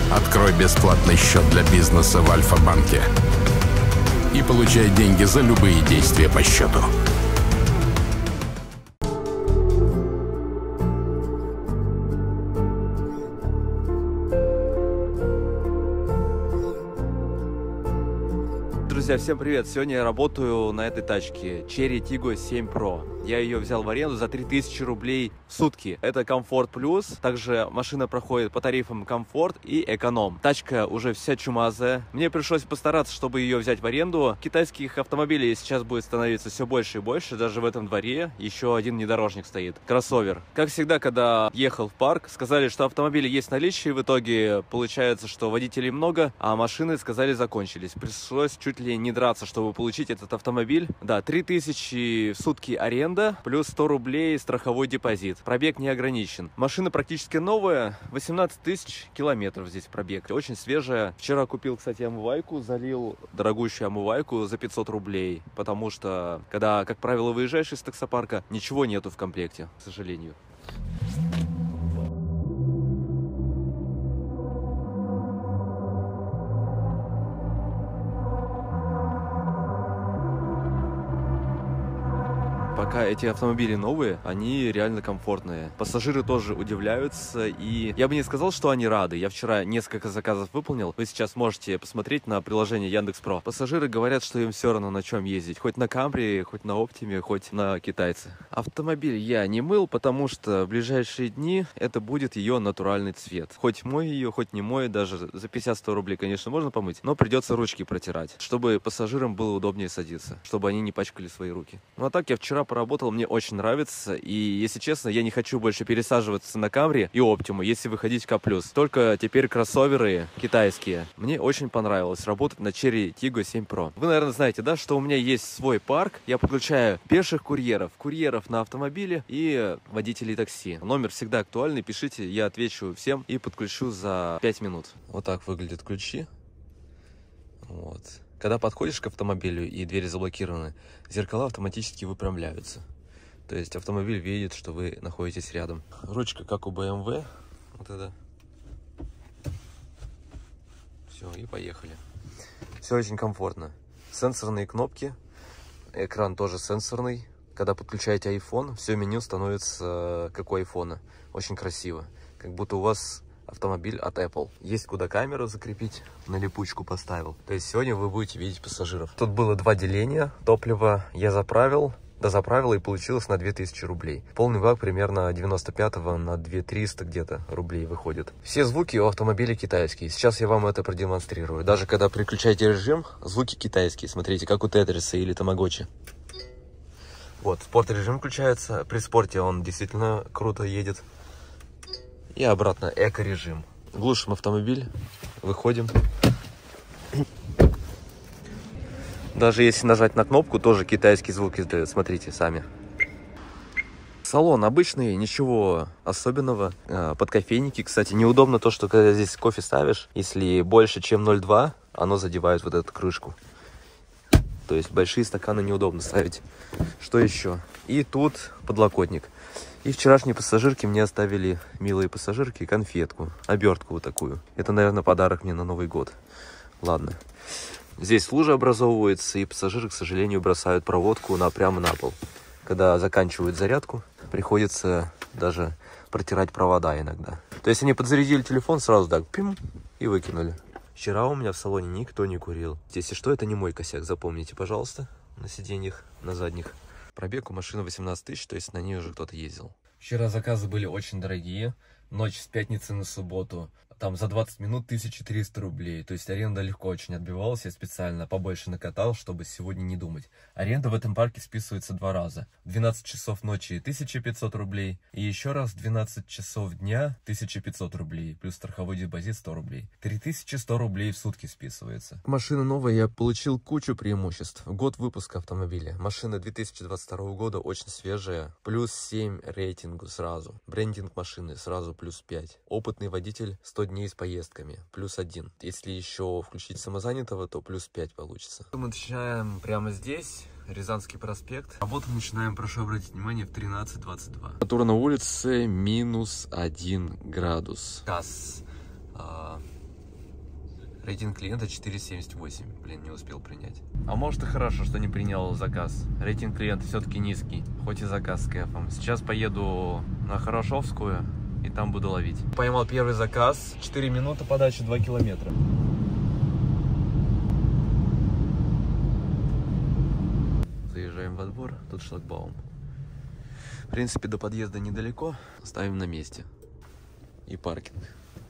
Открой бесплатный счет для бизнеса в Альфа-банке и получай деньги за любые действия по счету. Друзья, всем привет! Сегодня я работаю на этой тачке Chery Tiggo 7 Pro. Я ее взял в аренду за 3000 рублей в сутки. Это комфорт плюс. Также машина проходит по тарифам комфорт и эконом. Тачка уже вся чумазая. Мне пришлось постараться, чтобы ее взять в аренду. Китайских автомобилей сейчас будет становиться все больше и больше. Даже в этом дворе еще один внедорожник стоит. Кроссовер. Как всегда, когда ехал в парк, сказали, что автомобили есть в наличии. В итоге получается, что водителей много, а машины, сказали, закончились. Пришлось чуть ли не драться, чтобы получить этот автомобиль. Да, 3000 в сутки аренда, плюс 100 рублей страховой депозит. Пробег не ограничен. Машина практически новая, 18 тысяч километров здесь пробег. Очень свежая. Вчера купил, кстати, омывайку, залил дорогущую омывайку за 500 рублей, потому что, когда, как правило, выезжаешь из таксопарка, ничего нету в комплекте, к сожалению. Пока эти автомобили новые, они реально комфортные. Пассажиры тоже удивляются, и я бы не сказал, что они рады. Я вчера несколько заказов выполнил. Вы сейчас можете посмотреть на приложение Яндекс.Про. Пассажиры говорят, что им все равно на чем ездить. Хоть на Камри, хоть на Оптиме, хоть на Китайце. Автомобиль я не мыл, потому что в ближайшие дни это будет ее натуральный цвет. Хоть мой ее, хоть не мой, даже за 50-100 рублей, конечно, можно помыть, но придется ручки протирать, чтобы пассажирам было удобнее садиться, чтобы они не пачкали свои руки. Ну а так я вчера поработал, мне очень нравится, и, если честно, я не хочу больше пересаживаться на Камри и Оптиму, если выходить в К+. Только теперь кроссоверы китайские. Мне очень понравилось работать на Chery Tiggo 7 Pro. Вы, наверное, знаете, да, что у меня есть свой парк, я подключаю пеших курьеров, курьеров на автомобиле и водителей такси. Номер всегда актуальный, пишите, я отвечу всем и подключу за 5 минут. Вот так выглядят ключи. Вот. Когда подходишь к автомобилю и двери заблокированы, зеркала автоматически выпрямляются. То есть автомобиль видит, что вы находитесь рядом. Ручка как у BMW. Вот это. Все, и поехали. Все очень комфортно. Сенсорные кнопки. Экран тоже сенсорный. Когда подключаете iPhone, все меню становится как у iPhone. Очень красиво. Как будто у вас автомобиль от Apple. Есть куда камеру закрепить, на липучку поставил. То есть сегодня вы будете видеть пассажиров. Тут было два деления топлива. Я заправил, дозаправил, и получилось на 2000 рублей. Полный бак примерно 95-го на 2300 где-то рублей выходит. Все звуки у автомобиля китайские. Сейчас я вам это продемонстрирую. Даже когда переключаете режим, звуки китайские. Смотрите, как у Тетриса или Тамагочи. Вот, спорт режим включается. При спорте он действительно круто едет. И обратно эко-режим. Глушим автомобиль, выходим. Даже если нажать на кнопку, тоже китайский звук издает. Смотрите сами. Салон обычный, ничего особенного. Под кофейники, кстати, неудобно то, что когда здесь кофе ставишь, если больше, чем 0,2, оно задевает вот эту крышку. То есть большие стаканы неудобно ставить. Что еще? И тут подлокотник. И вчерашние пассажирки мне оставили, милые пассажирки, конфетку, обертку вот такую. Это, наверное, подарок мне на Новый год. Ладно. Здесь лужа образовывается, и пассажиры, к сожалению, бросают проводку прямо на пол. Когда заканчивают зарядку, приходится даже протирать провода иногда. То есть они подзарядили телефон, сразу так, пим, и выкинули. Вчера у меня в салоне никто не курил. Если что, это не мой косяк, запомните, пожалуйста, на сиденьях, на задних. Пробег у машины 18 тысяч, то есть на ней уже кто-то ездил. Вчера заказы были очень дорогие. Ночь с пятницы на субботу. Там за 20 минут 1300 рублей. То есть аренда легко очень отбивалась. Я специально побольше накатал, чтобы сегодня не думать. Аренда в этом парке списывается 2 раза. 12 часов ночи 1500 рублей. И еще раз 12 часов дня 1500 рублей. Плюс страховой депозит 100 рублей. 3100 рублей в сутки списывается. Машина новая, я получил кучу преимуществ. Год выпуска автомобиля. Машина 2022 года, очень свежая. Плюс 7 рейтингу сразу. Брендинг машины сразу плюс 5. Опытный водитель 100 дней с поездками, плюс 1. Если еще включить самозанятого, то плюс 5 получится. Мы начинаем прямо здесь, Рязанский проспект. Работу начинаем, прошу обратить внимание, в 13:22. Температура на улице -1 градус. Газ Рейтинг клиента 4,78. Блин, не успел принять. А может и хорошо, что не принял заказ. Рейтинг клиента все-таки низкий, хоть и заказ с кэфом. Сейчас поеду на Хорошевскую и там буду ловить. Поймал первый заказ. 4 минуты подачи, 2 километра. Заезжаем во двор, тут шлагбаум. В принципе, до подъезда недалеко. Ставим на месте. И паркинг.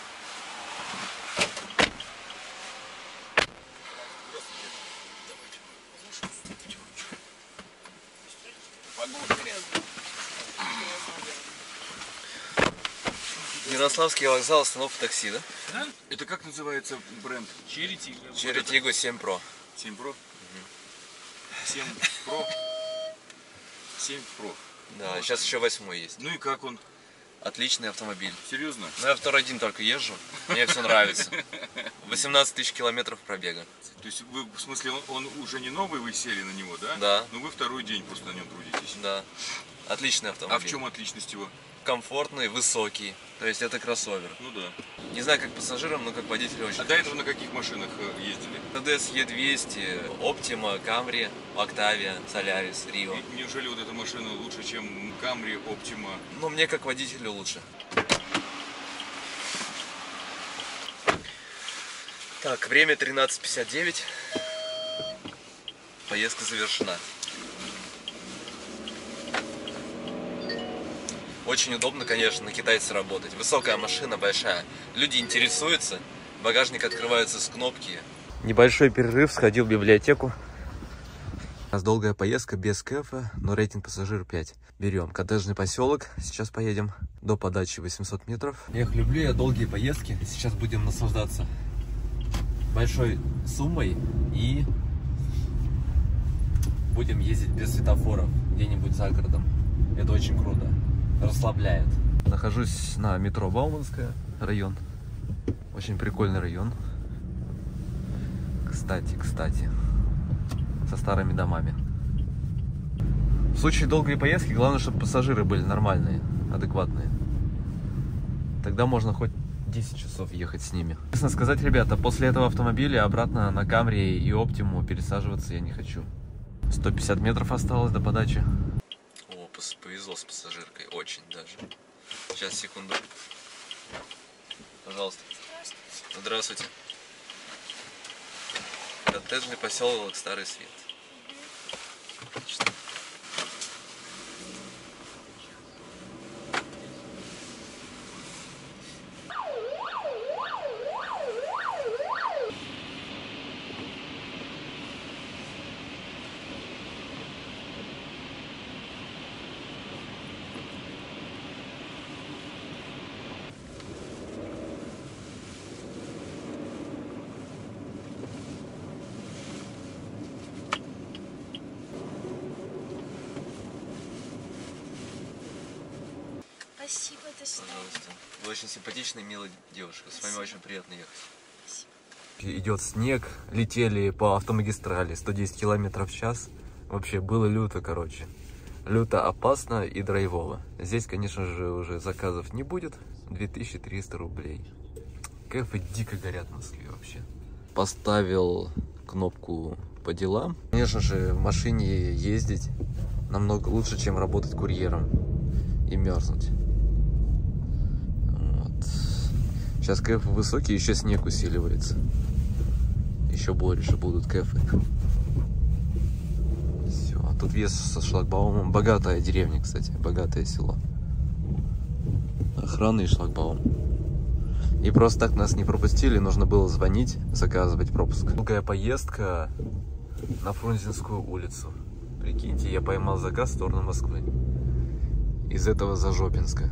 Ярославский вокзал, остановка такси, да? Да? Это как называется бренд? Cherry Tiggo. Cherry Tiggo 7 Pro. 7 Pro? 7 Pro? 7 Pro. Да, вот. Сейчас еще 8 есть. Ну и как он? Отличный автомобиль. Серьезно? Ну я второй день только езжу, мне все нравится. 18 тысяч километров пробега. То есть вы, в смысле, он уже не новый, вы сели на него, да? Да. Но вы второй день просто на нем трудитесь. Да. Отличный автомобиль. А в чем отличность его? Комфортный, высокий. То есть это кроссовер. Ну да. Не знаю, как пассажирам, но как водителю очень. А до этого на каких машинах ездили? TDS E200, Optima, Camry, Octavia, Solaris, Rio. И неужели вот эта машина лучше, чем Camry, Optima? Ну, мне как водителю лучше. Так, время 13:59. Поездка завершена. Очень удобно, конечно, на китайце работать. Высокая машина, большая. Люди интересуются. Багажник открывается с кнопки. Небольшой перерыв, сходил в библиотеку. У нас долгая поездка без кэфа, но рейтинг пассажир 5. Берем коттеджный поселок. Сейчас поедем до подачи 800 метров. Эх, люблю я долгие поездки. Сейчас будем наслаждаться большой суммой и будем ездить без светофоров где-нибудь за городом. Это очень круто. Расслабляет. Нахожусь на метро Бауманская, район. Очень прикольный район. Кстати, со старыми домами. В случае долгой поездки главное, чтобы пассажиры были нормальные, адекватные. Тогда можно хоть 10 часов ехать с ними. Честно сказать, ребята, после этого автомобиля обратно на Camry и Optimu пересаживаться я не хочу. 150 метров осталось до подачи. Повезло с пассажиркой, очень даже. Сейчас, секунду. Пожалуйста. Здравствуйте. Коттеджный поселок Старый Свет. Отлично. Спасибо, до свидания. Пожалуйста. Вы очень симпатичная, милая девушка. С вами очень приятно ехать. Спасибо. Идет снег, летели по автомагистрали 110 километров в час. Вообще было люто, короче. Люто опасно и драйвово. Здесь, конечно же, уже заказов не будет. 2300 рублей. Кэфы дико горят в Москве вообще. Поставил кнопку по делам. Конечно же, в машине ездить намного лучше, чем работать курьером и мерзнуть. Вот. Сейчас кэфы высокие, еще снег усиливается. Еще больше будут кэфы. Все, а тут въезд со шлагбаумом. Богатая деревня, кстати, богатое село. Охрана и шлагбаум. И просто так нас не пропустили, нужно было звонить, заказывать пропуск. Долгая поездка на Фрунзенскую улицу. Прикиньте, я поймал заказ в сторону Москвы. Из этого Зажопинска.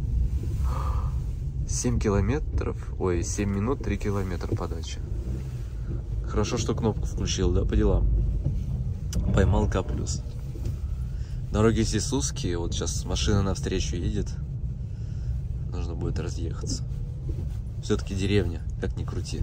7 километров, ой, 7 минут, 3 километра подачи. Хорошо, что кнопку включил, да, по делам. Поймал К+. Дороги здесь узкие, вот сейчас машина навстречу едет. Нужно будет разъехаться. Все-таки деревня, как ни крути.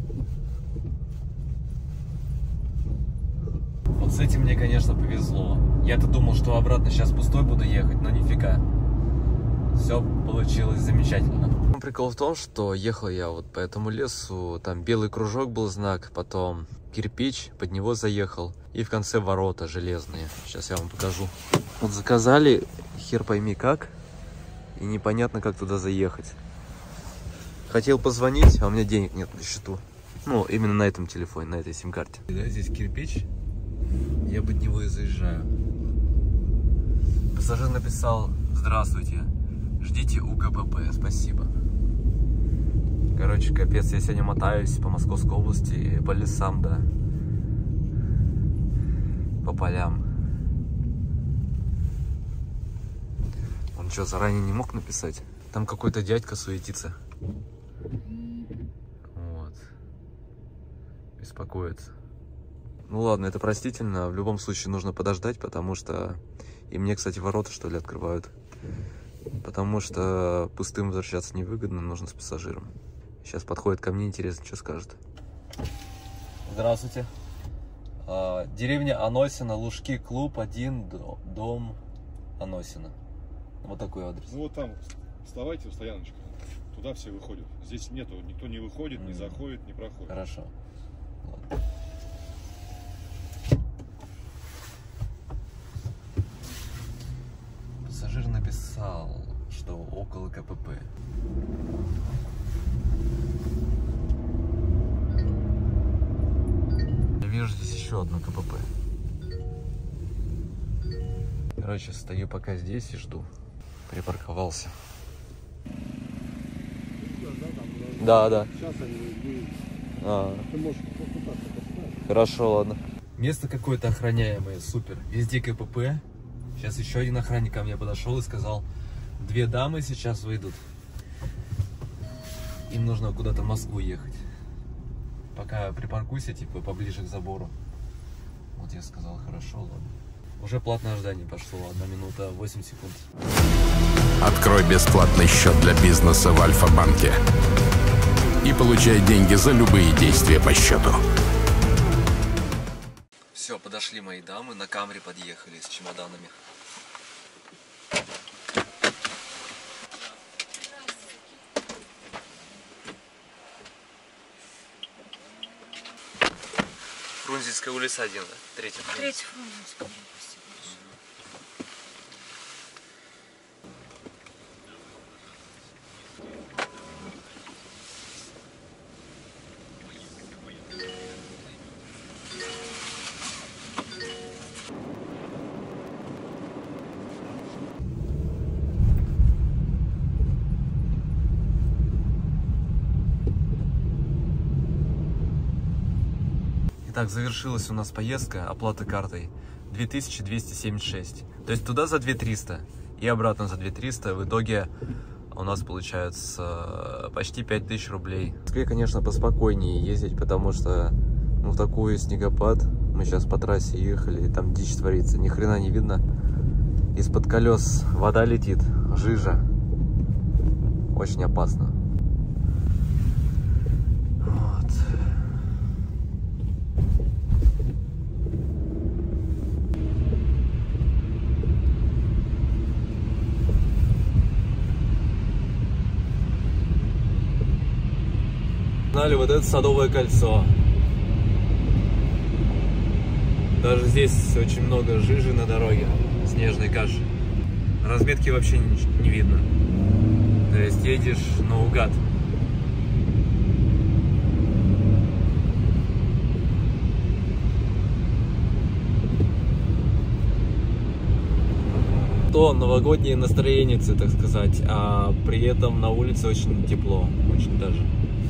Вот с этим мне, конечно, повезло. Я-то думал, что обратно сейчас пустой буду ехать, но нифига. Все получилось замечательно. Прикол в том, что ехал я вот по этому лесу, там белый кружок был знак, потом кирпич, под него заехал, и в конце ворота железные. Сейчас я вам покажу. Вот заказали, хер пойми как, и непонятно, как туда заехать. Хотел позвонить, а у меня денег нет на счету. Ну, именно на этом телефоне, на этой сим-карте. Да, здесь кирпич, я под него и заезжаю. Пассажир написал: здравствуйте, ждите у КПП, спасибо. Короче, капец, я сегодня мотаюсь по Московской области, по лесам, да. По полям. Он что, заранее не мог написать? Там какой-то дядька суетится. Вот. Беспокоится. Ну ладно, это простительно. В любом случае нужно подождать, потому что... И мне, кстати, ворота, что ли, открывают. Потому что пустым возвращаться невыгодно, нужно с пассажиром. Сейчас подходит ко мне, интересно, что скажет. Здравствуйте. Деревня Аносино, Лужки, клуб 1, дом Аносино. Вот такой адрес. Ну вот там, вставайте у стояночки. Туда все выходят. Здесь нету, никто не выходит, не заходит, не проходит. Хорошо. Ладно. Пассажир написал, что около КПП. Я вижу здесь еще одно КПП. Короче, стою пока здесь и жду. Припарковался. Да. Сейчас они будут. Ты можешь Хорошо, ладно. Место какое-то охраняемое, супер. Везде КПП. Сейчас еще один охранник ко мне подошел и сказал: 2 дамы сейчас выйдут. Им нужно куда-то в Москву ехать. Пока припаркуйся, типа, поближе к забору. Вот я сказал: хорошо, ладно. Уже платное ожидание пошло, 1 минута 8 секунд. Открой бесплатный счет для бизнеса в Альфа-банке и получай деньги за любые действия по счету. Все, подошли мои дамы, на Камри подъехали с чемоданами. Фрунзенская улица 1, да? 3-я. 3-я Фрунзенская. Итак, завершилась у нас поездка, оплата картой 2276. То есть туда за 2300 и обратно за 2300. В итоге у нас получается почти 5000 рублей. В Москве, конечно, поспокойнее ездить, потому что в такой снегопад. Мы сейчас по трассе ехали, и там дичь творится, ни хрена не видно. Из-под колес вода летит, жижа. Очень опасно. Вот. Знали вот это Садовое кольцо. Даже здесь очень много жижи на дороге, снежной каши. Разметки вообще не видно. То есть едешь наугад. То новогоднее настроение, так сказать, а при этом на улице очень тепло, очень даже.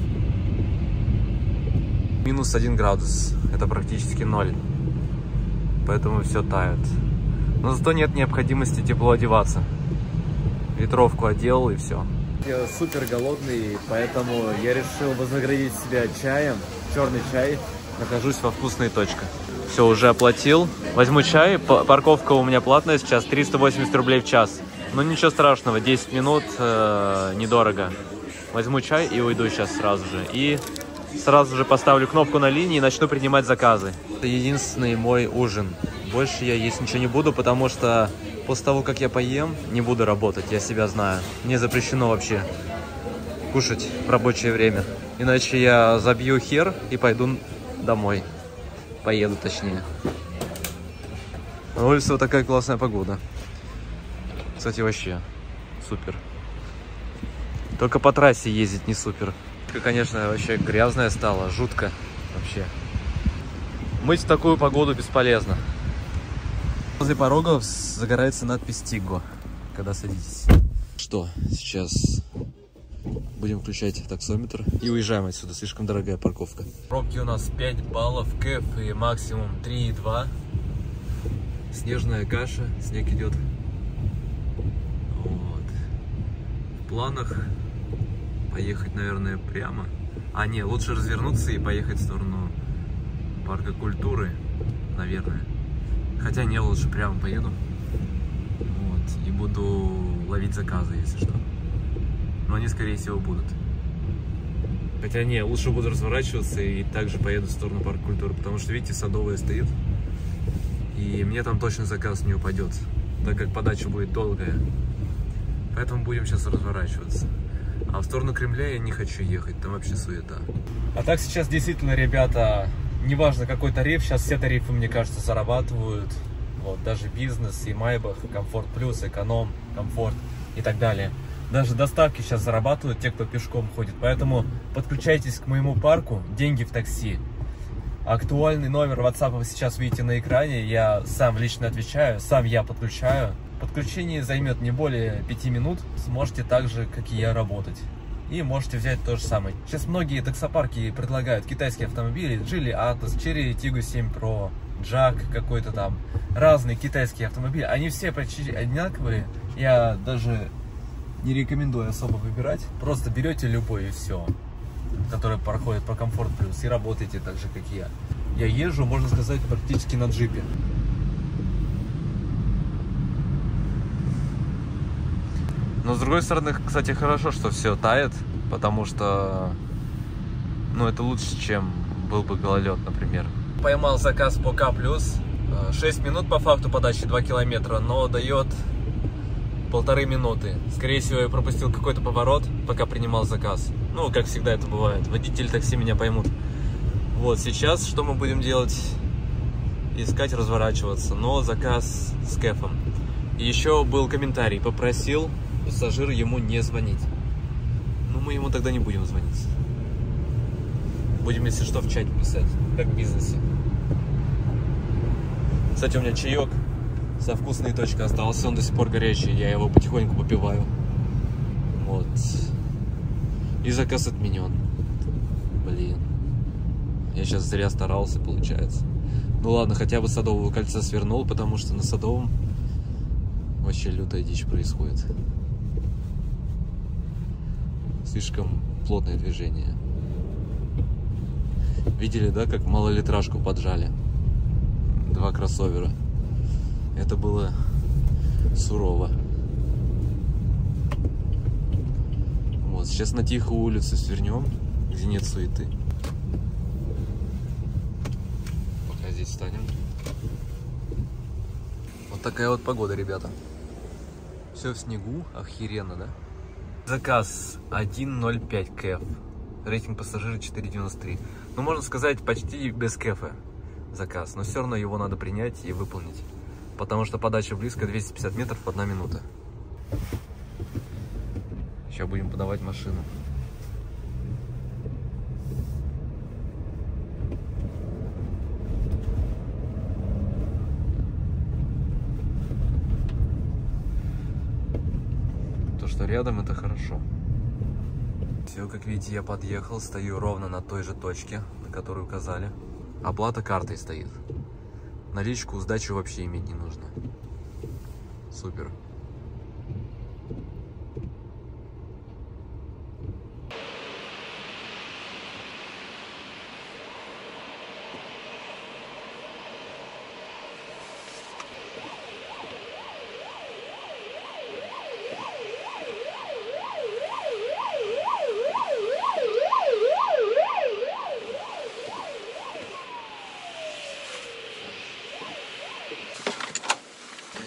Минус 1 градус, это практически 0, поэтому все тает. Но зато нет необходимости тепло одеваться. Ветровку одел и все. Я супер голодный, поэтому я решил вознаградить себя чаем, черный чай. Нахожусь во вкусной точке. Все, уже оплатил. Возьму чай, парковка у меня платная сейчас, 380 рублей в час. Но ничего страшного, 10 минут, недорого. Возьму чай и уйду сейчас сразу же. И сразу же поставлю кнопку на линии и начну принимать заказы. Это единственный мой ужин. Больше я есть ничего не буду, потому что после того, как я поем, не буду работать, я себя знаю. Мне запрещено вообще. кушать в рабочее время. Иначе я забью хер и пойду домой. Поеду, точнее. На улице вот такая классная погода. Кстати, вообще супер. Только по трассе ездить не супер. Конечно, вообще грязная стала, жутко вообще. Мыть в такую погоду бесполезно. Возле порогов загорается надпись «Тиго», когда садитесь. Что, сейчас будем включать таксометр и уезжаем отсюда, слишком дорогая парковка. Пробки у нас 5 баллов, кэф и максимум 3,2. Снежная каша, снег идет. Вот. В планах поехать, наверное, прямо. А не, лучше развернуться и поехать в сторону парка культуры, наверное. Хотя не, лучше прямо поеду. Вот. И буду ловить заказы, если что. Но они, скорее всего, будут. Хотя не, лучше буду разворачиваться и также поеду в сторону парка культуры. Потому что, видите, Садовая стоит. И мне там точно заказ не упадет, так как подача будет долгая. Поэтому будем сейчас разворачиваться. А в сторону Кремля я не хочу ехать, там вообще суета. А так сейчас действительно, ребята, неважно какой тариф, сейчас все тарифы, мне кажется, зарабатывают. Вот, даже бизнес и Майбах, Комфорт Плюс, Эконом, Комфорт и так далее. Даже доставки сейчас зарабатывают те, кто пешком ходит. Поэтому подключайтесь к моему парку, деньги в такси. Актуальный номер WhatsApp вы сейчас видите на экране. Я сам лично отвечаю, сам я подключаю. Подключение займет не более 5 минут. Сможете так же, как и я, работать. И можете взять то же самое. Сейчас многие таксопарки предлагают китайские автомобили. Geely Atos, Chery Tiggo 7 Pro, Jack какой-то там. Разные китайские автомобили. Они все почти одинаковые. Я даже не рекомендую особо выбирать. Просто берете любой и все, который проходит по Комфорт Плюс, и работаете так же, как и я. Я езжу, можно сказать, практически на джипе. Но с другой стороны, кстати, хорошо, что все тает, потому что, ну, это лучше, чем был бы гололед, например. Поймал заказ по К+, 6 минут по факту подачи, 2 километра, но дает 1,5 минуты. Скорее всего, я пропустил какой-то поворот, пока принимал заказ. Ну, как всегда это бывает. Водители такси меня поймут. Вот, сейчас что мы будем делать? Искать, разворачиваться. Но заказ с кэфом. И еще был комментарий. Попросил пассажир ему не звонить. Ну, мы ему тогда не будем звонить. Будем, если что, в чате писать. Как в бизнесе. Кстати, у меня чаек со вкусной точкой остался. Он до сих пор горячий. Я его потихоньку попиваю. Вот. И заказ отменен. Блин. Я сейчас зря старался, получается. Ну ладно, хотя бы с Садового кольца свернул, потому что на Садовом вообще лютая дичь происходит. Слишком плотное движение. Видели, да, как малолитражку поджали? 2 кроссовера. Это было сурово. Вот, сейчас на тихую улицу свернем, где нет суеты. Пока здесь встанем. Вот такая вот погода, ребята. Все в снегу, охеренно, да? Заказ 1.05 кэф. Рейтинг пассажира 4.93. Ну, можно сказать, почти без кэфа заказ. Но все равно его надо принять и выполнить. Потому что подача близко, 250 метров, 1 минута. Сейчас будем подавать машину. То, что рядом, это хорошо. Все, как видите, я подъехал, стою ровно на той же точке, на которую указали. Оплата картой стоит. Наличку, сдачу вообще иметь не нужно. Супер.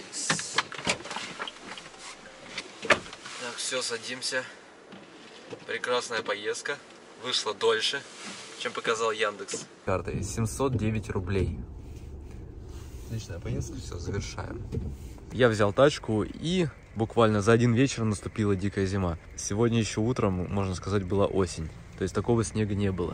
Все, садимся. Прекрасная поездка. Вышла дольше, чем показал Яндекс. Картой 709 рублей. Отличная поездка, все, завершаем. Я взял тачку, и буквально за один вечер наступила дикая зима. Сегодня еще утром, можно сказать, была осень. То есть такого снега не было.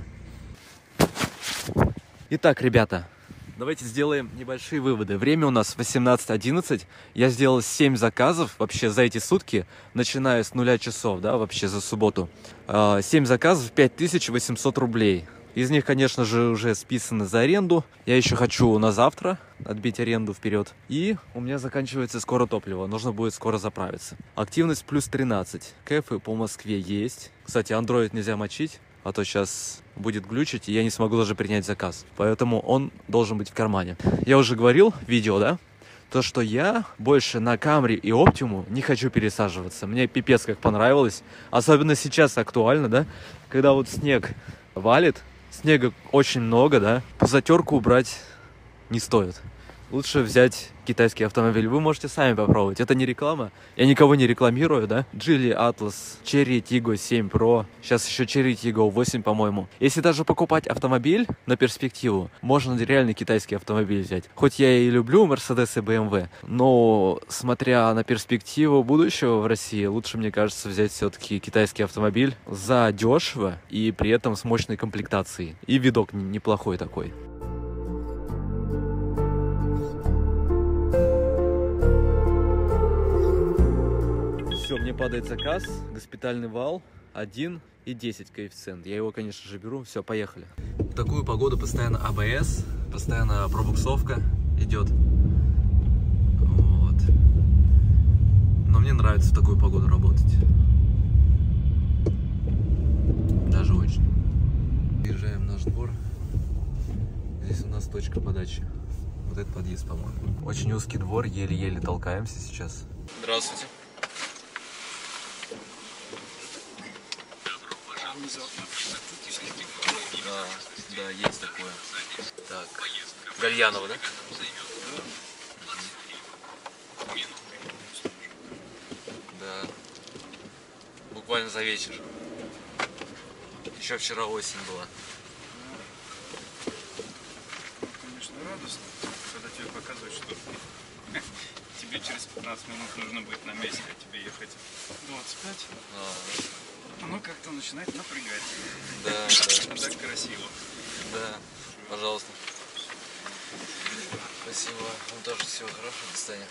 Итак, ребята, давайте сделаем небольшие выводы. Время у нас 18:11. Я сделал 7 заказов вообще за эти сутки, начиная с 0 часов, да, вообще за субботу. 7 заказов, 5800 рублей. Из них, конечно же, уже списано за аренду. Я еще хочу на завтра отбить аренду вперед. И у меня заканчивается скоро топливо. Нужно будет скоро заправиться. Активность плюс 13. Кэфы по Москве есть. Кстати, Android нельзя мочить, а то сейчас будет глючить, и я не смогу даже принять заказ. Поэтому он должен быть в кармане. Я уже говорил в видео, да? То, что я больше на Camry и Optima не хочу пересаживаться. Мне пипец как понравилось. Особенно сейчас актуально, да? Когда вот снег валит. Снега очень много, да? Затерку убрать не стоит. Лучше взять китайский автомобиль. Вы можете сами попробовать. Это не реклама. Я никого не рекламирую, да? Geely Atlas, Chery Tiggo 7 Pro. Сейчас еще Chery Tiggo 8, по-моему. Если даже покупать автомобиль на перспективу, можно реально китайский автомобиль взять. Хоть я и люблю Mercedes и BMW, но смотря на перспективу будущего в России, лучше, мне кажется, взять все-таки китайский автомобиль за дешево и при этом с мощной комплектацией. И видок неплохой такой. Все, мне падает заказ, госпитальный вал 1,10 коэффициент. Я его, конечно же, беру. Все, поехали. В такую погоду постоянно АБС, постоянно пробуксовка идет. Вот. Но мне нравится в такую погоду работать. Даже очень. Въезжаем в наш двор. Здесь у нас точка подачи. Вот этот подъезд, по-моему. Очень узкий двор, еле-еле толкаемся сейчас. Здравствуйте. Да, есть такое. Так, Гальянова, да? Да. Буквально за вечер. Еще вчера осень была. Конечно, радостно, когда тебе показывают, что тебе через 15 минут нужно будет на месте, а тебе ехать 25. Оно как-то начинает напрягать. Да, да. Так красиво. Да, пожалуйста. Спасибо. Вам тоже всего хорошего. До свидания.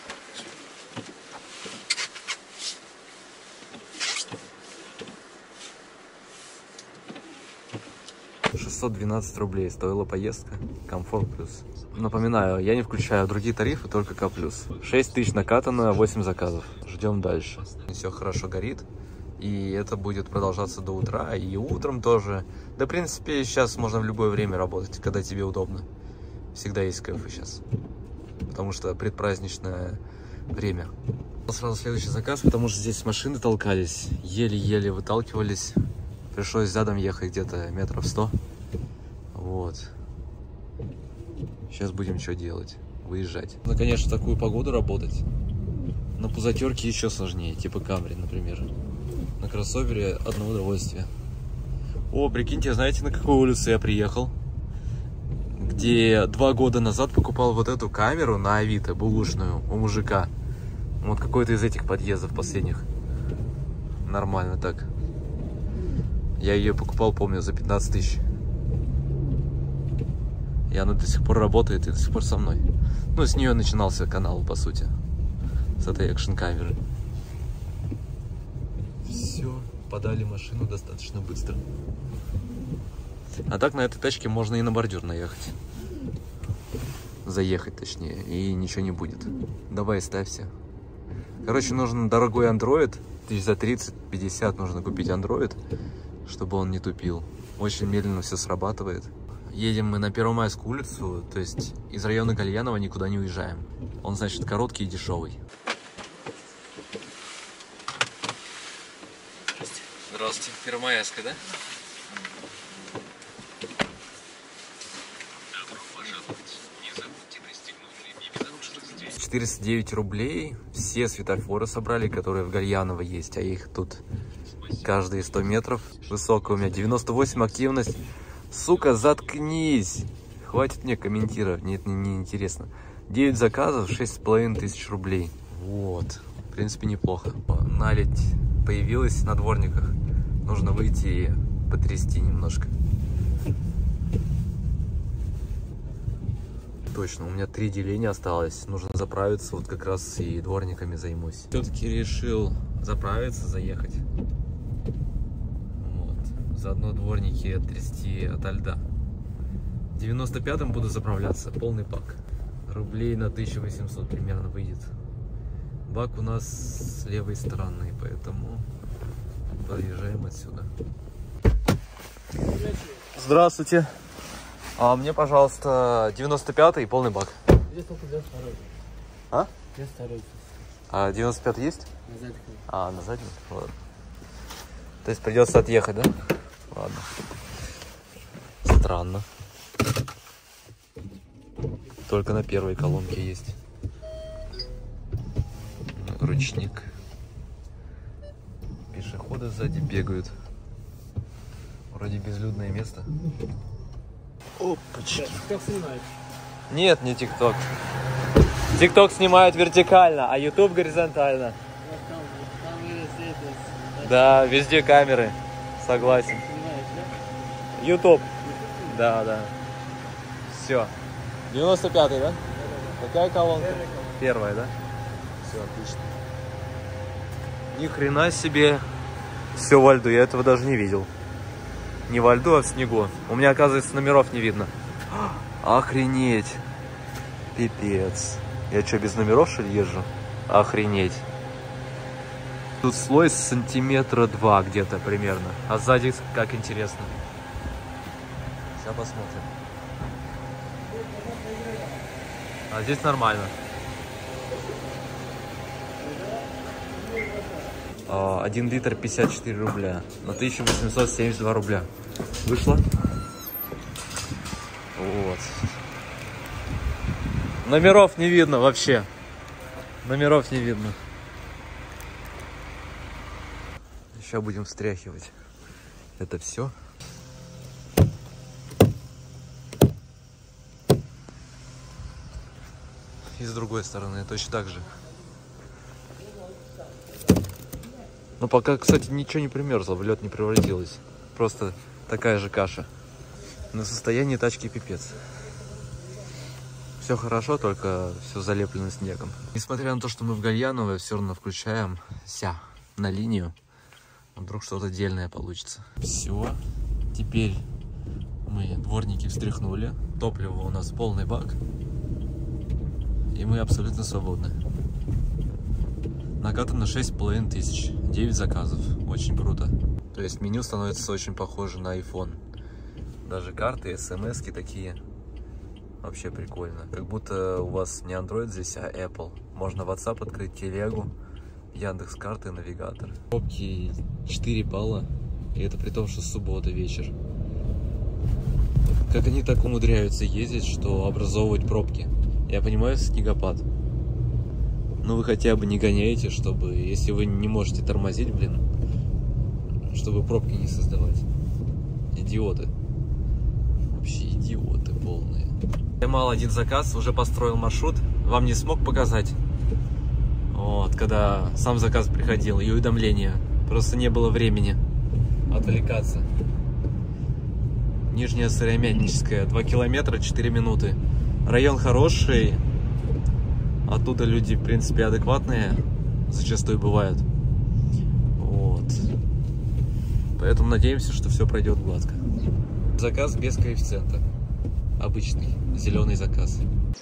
612 рублей стоила поездка. Комфорт плюс. Напоминаю, я не включаю другие тарифы, только К+. 6 тысяч накатано, 8 заказов. Ждем дальше. Все хорошо горит. И это будет продолжаться до утра. И утром тоже. Да, в принципе, сейчас можно в любое время работать, когда тебе удобно. Всегда есть кайфы сейчас. Потому что предпраздничное время. Сразу следующий заказ, потому что здесь машины толкались. Еле-еле выталкивались. Пришлось задом ехать где-то метров 100. Вот. Сейчас будем что делать? Выезжать. Ну, конечно, в такую погоду работать. На пузатерке еще сложнее, типа Camry, например. На кроссовере одно удовольствие. О, прикиньте, знаете, на какую улицу я приехал? Где 2 года назад покупал вот эту камеру на Авито, бэушную, у мужика. Вот какой-то из этих подъездов последних. Нормально так. Я ее покупал, помню, за 15 тысяч. И она до сих пор работает и до сих пор со мной. Ну, с нее начинался канал, по сути. С этой экшн-камеры. Все, подали машину достаточно быстро. А так на этой тачке можно и на бордюр наехать. Заехать, точнее, и ничего не будет. Давай, ставься. Короче, нужен дорогой Android. Тысяч за 30-50 нужно купить Android, чтобы он не тупил. Очень медленно все срабатывает. Едем мы на Первомайскую улицу, то есть из района Гальянова никуда не уезжаем. Он, значит, короткий и дешевый. Здравствуйте. Первомайская, да? 409 рублей. Все светофоры собрали, которые в Гальяново есть, а их тут каждые 100 метров. Высокая у меня 98 активность. Сука, заткнись. Хватит мне комментировать, мне это не интересно. 9 заказов, 6500 рублей. Вот, в принципе, неплохо. Наледь появилась на дворниках. Нужно выйти и потрясти немножко. Точно, у меня 3 деления осталось. Нужно заправиться, вот как раз и дворниками займусь. Все-таки решил заправиться, заехать. Вот. Заодно дворники оттрясти ото льда. 95-м буду заправляться, полный бак. Рублей на 1800 примерно выйдет. Бак у нас с левой стороны, поэтому подъезжаем отсюда. Здравствуйте. А мне, пожалуйста, 95-й полный бак. А? А 95 есть? На заднем. А, на заднем? Ладно. То есть придется отъехать, да? Ладно. Странно. Только на первой колонке есть. Ручник. Пешеходы сзади бегают. Вроде безлюдное место. Опачки. Как снимает? Нет, не ТикТок. ТикТок снимает вертикально, а YouTube горизонтально. Да, везде камеры. Согласен. YouTube. Да, да. Все. 95-й, да? Какая колонка? Первая, да? Все, отлично. Ни хрена себе. Все во льду, я этого даже не видел. Не во льду, а в снегу. У меня, оказывается, номеров не видно. Охренеть. Пипец. Я что, без номеров, что ли, езжу? Охренеть. Тут слой сантиметра 2 где-то примерно. А сзади как интересно. Сейчас посмотрим. А здесь нормально. 1 литр 54 рубля. На 1872 рубля. Вышло? Вот. Номеров не видно вообще. Номеров не видно. Сейчас будем встряхивать. Это все. И с другой стороны точно так же. Но пока, кстати, ничего не примерзло, в лед не превратилось. Просто такая же каша. На состоянии тачки пипец. Все хорошо, только все залеплено снегом. Несмотря на то, что мы в Гальяново, все равно включаем на линию. Вдруг что-то дельное получится. Все. Теперь мы дворники встряхнули. Топлива у нас полный бак. И мы абсолютно свободны. Накатано 6500. 9 заказов. Очень круто. То есть меню становится очень похоже на iPhone. Даже карты, смс-ки такие. Вообще прикольно. Как будто у вас не Android здесь, а Apple. Можно WhatsApp открыть, телегу, Яндекс.Карты, навигатор. Пробки 4 балла. И это при том, что суббота вечер. Как они так умудряются ездить, что образовывать пробки? Я понимаю, снегопад. Но вы хотя бы не гоняете, чтобы, если вы не можете тормозить, блин, чтобы пробки не создавать. Идиоты. Вообще идиоты полные. Поймал один заказ, уже построил маршрут. Вам не смог показать. Вот, когда сам заказ приходил и уведомления. Просто не было времени отвлекаться. Нижняя Сыромятническая, 2 километра, 4 минуты. Район хороший. Оттуда люди, в принципе, адекватные. Зачастую бывают. Вот. Поэтому надеемся, что все пройдет гладко. Заказ без коэффициента. Обычный, зеленый заказ.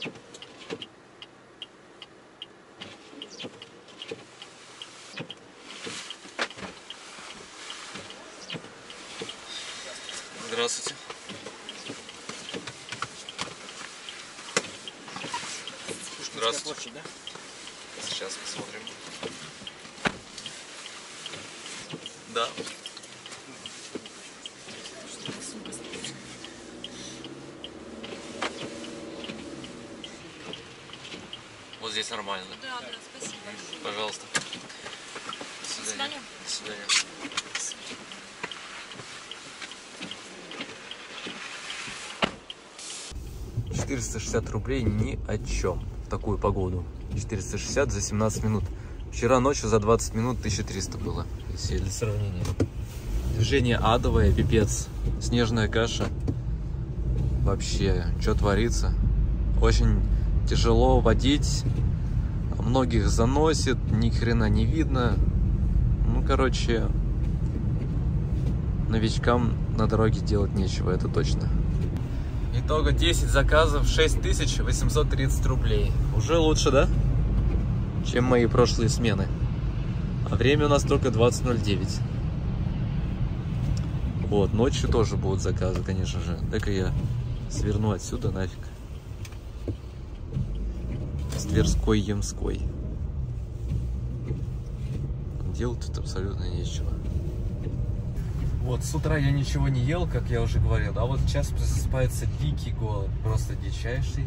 Здравствуйте. Здравствуйте. Сейчас посмотрим. Да. Вот здесь нормально. Да, да, спасибо. Пожалуйста. До свидания. До свидания. 460 рублей ни о чем в такую погоду. 460 за 17 минут. Вчера ночью за 20 минут 1300 было, если для сравнения. Движение адовое, пипец. Снежная каша. Вообще, что творится? Очень тяжело водить. Многих заносит, ни хрена не видно. Ну, короче, новичкам на дороге делать нечего, это точно. Итого 10 заказов, 6830 рублей. Уже лучше, да? Чем мои прошлые смены. А время у нас только 20:09. Вот, ночью тоже будут заказы, конечно же. Дай-ка я сверну отсюда нафиг. С Тверской, Ямской. Делать тут абсолютно нечего. Вот, с утра я ничего не ел, как я уже говорил. А вот сейчас просыпается дикий голод. Просто дичайший.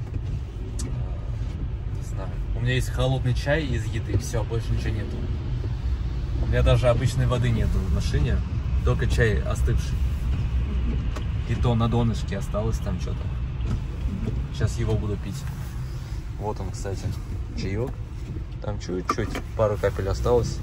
Не знаю. У меня есть холодный чай из еды. Все, больше ничего нету. У меня даже обычной воды нету в машине. Только чай остывший. И то на донышке осталось там что-то. Сейчас его буду пить. Вот он, кстати, чаек. Там чуть-чуть, пару капель осталось.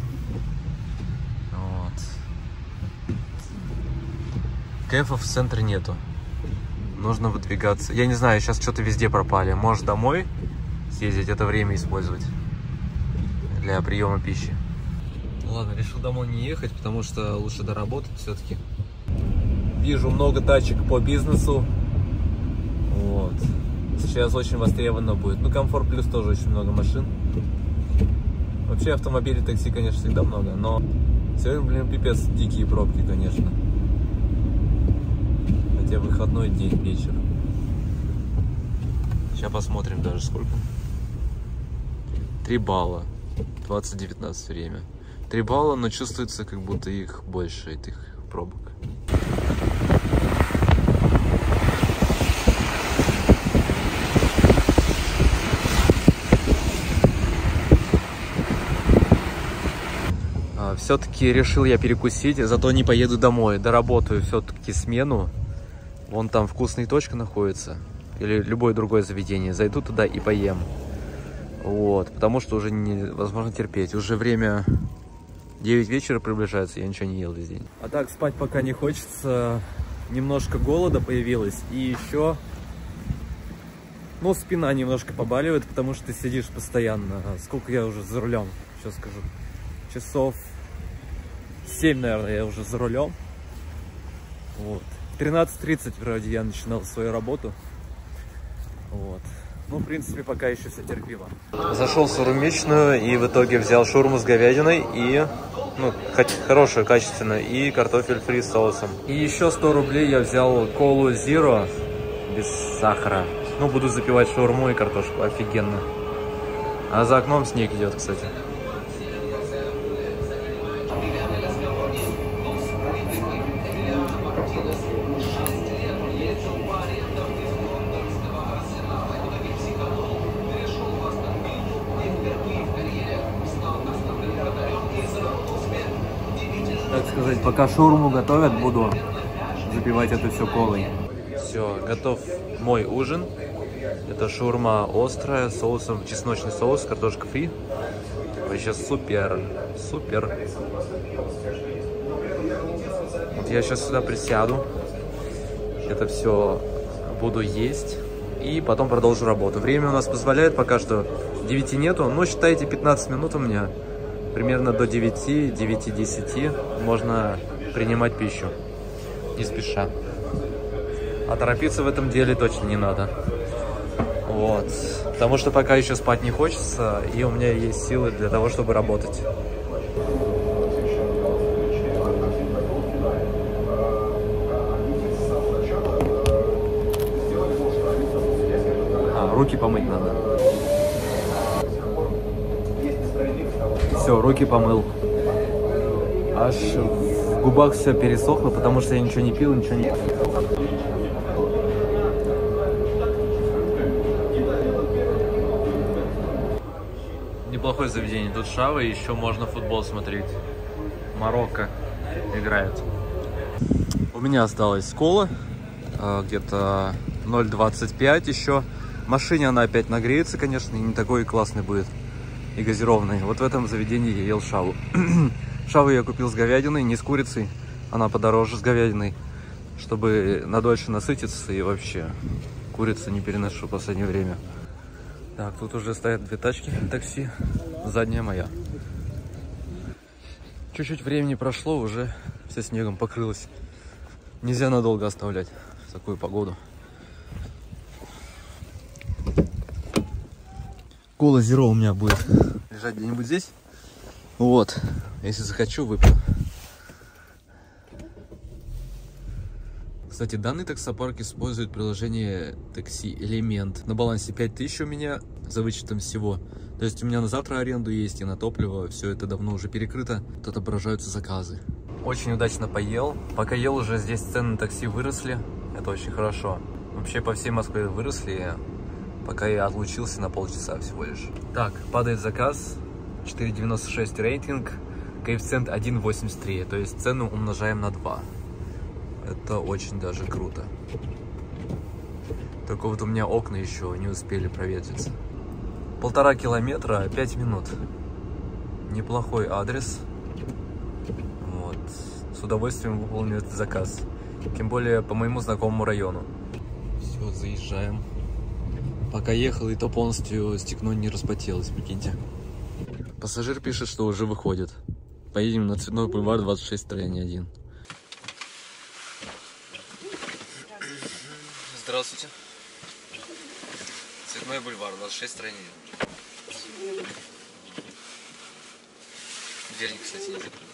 Вот. Кайфов в центре нету. Нужно выдвигаться. Я не знаю, сейчас что-то везде пропали. Может, домой съездить, это время использовать для приема пищи. Ладно, решил домой не ехать, потому что лучше доработать все-таки. Вижу много тачек по бизнесу. Вот. Сейчас очень востребовано будет. Ну, Комфорт Плюс тоже очень много машин. Вообще автомобилей, такси, конечно, всегда много. Но сегодня, блин, пипец, дикие пробки, конечно. Хотя выходной день, вечер. Сейчас посмотрим даже сколько. 3 балла. 20:19 время. 3 балла, но чувствуется, как будто их больше, этих пробок. Все-таки решил я перекусить, зато не поеду домой. Доработаю все-таки смену. Вон там вкусная точка находится. Или любое другое заведение. Зайду туда и поем. Вот. Потому что уже невозможно терпеть. Уже время 9 вечера приближается. Я ничего не ел весь день. А так спать пока не хочется. Немножко голода появилось. И еще... Ну, спина немножко побаливает, потому что ты сидишь постоянно. Сколько я уже за рулем? Сейчас скажу. Часов 7, наверное, я уже за рулем. Вот. В 13:30 вроде я начинал свою работу. Вот. Ну, в принципе, пока еще все терпимо. Зашел в сурмичную и в итоге взял шаурму с говядиной и, ну, хорошую, качественную, и картофель фри с соусом. И еще 100 рублей я взял колу Zero без сахара. Ну, буду запивать шаурму и картошку. Офигенно. А за окном снег идет, кстати. Так сказать, пока шаурму готовят, буду запивать это все колой. Все, готов мой ужин. Это шаурма острая, с соусом, чесночный соус, картошка фри. Вообще супер, супер. Вот я сейчас сюда присяду. Это все буду есть. И потом продолжу работу. Время у нас позволяет, пока что 9 нету. Но считайте, 15 минут у меня. Примерно до 9-10 можно принимать пищу. Не спеша. А торопиться в этом деле точно не надо. Вот. Потому что пока еще спать не хочется, и у меня есть силы для того, чтобы работать. Руки помыть надо. Все, руки помыл. Аж в губах все пересохло, потому что я ничего не пил, ничего не... Неплохое заведение. Тут шава, и еще можно футбол смотреть. Марокко играет. У меня осталась кола. Где-то 0,25 еще. В машине она опять нагреется, конечно, и не такой классный будет. И газированный. Вот в этом заведении я ел шаву. Шаву я купил с говядиной, не с курицей. Она подороже с говядиной. Чтобы надольше насытиться, и вообще курицу не переношу в последнее время. Так, тут уже стоят две тачки такси. Задняя моя. Чуть-чуть времени прошло, уже все снегом покрылось. Нельзя надолго оставлять в такую погоду. Кола Зеро у меня будет лежать где-нибудь здесь. Вот. Если захочу, выпью. Кстати, данный таксопарк использует приложение Такси Элемент. На балансе 5000 у меня за вычетом всего. То есть у меня на завтра аренду есть и на топливо. Все это давно уже перекрыто. Тут отображаются заказы. Очень удачно поел. Пока ел, уже здесь цены на такси выросли. Это очень хорошо. Вообще по всей Москве выросли. Пока я отлучился на полчаса всего лишь. Так, падает заказ. 4,96 рейтинг. Коэффициент 1,83. То есть цену умножаем на 2. Это очень даже круто. Только вот у меня окна еще не успели проветриться. 1,5 километра, 5 минут. Неплохой адрес. Вот. С удовольствием выполню этот заказ. Тем более по моему знакомому району. Все, заезжаем. Пока ехал, и то полностью стекло не распотелось, прикиньте. Пассажир пишет, что уже выходит. Поедем на Цветной бульвар, 26, строение 1. Здравствуйте. Цветной бульвар, 26, строение 1. Дверь, кстати, не закрылась.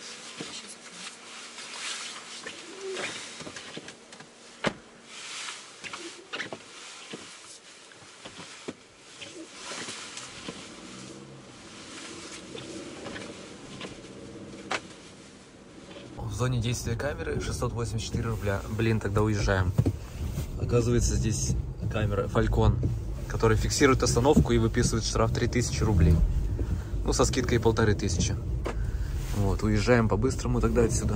В зоне действия камеры 684 рубля. Блин, тогда уезжаем. Оказывается, здесь камера Falcon, которая фиксирует остановку и выписывает штраф 3000 рублей. Ну, со скидкой 1500. Вот, уезжаем по-быстрому тогда отсюда.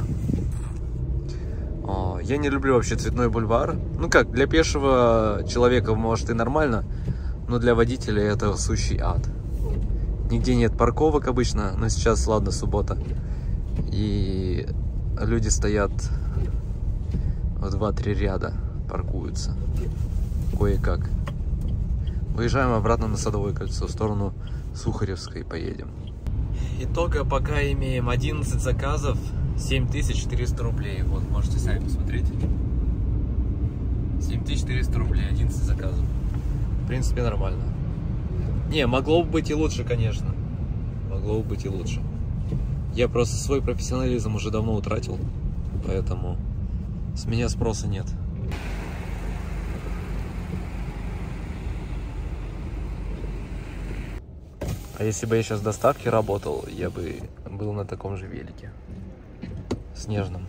Я не люблю вообще Цветной бульвар. Ну как, для пешего человека может и нормально, но для водителя это сущий ад. Нигде нет парковок обычно, но сейчас, ладно, суббота. И люди стоят в 2-3 ряда, паркуются кое-как. Выезжаем обратно на Садовое кольцо, в сторону Сухаревской поедем. Итога пока имеем 11 заказов, 7400 рублей. Вот, можете сами посмотреть. 7400 рублей, 11 заказов. В принципе, нормально. Не, могло бы быть и лучше, конечно. Могло бы быть и лучше. Я просто свой профессионализм уже давно утратил, поэтому с меня спроса нет. А если бы я сейчас в доставке работал, я бы был на таком же велике. Снежном.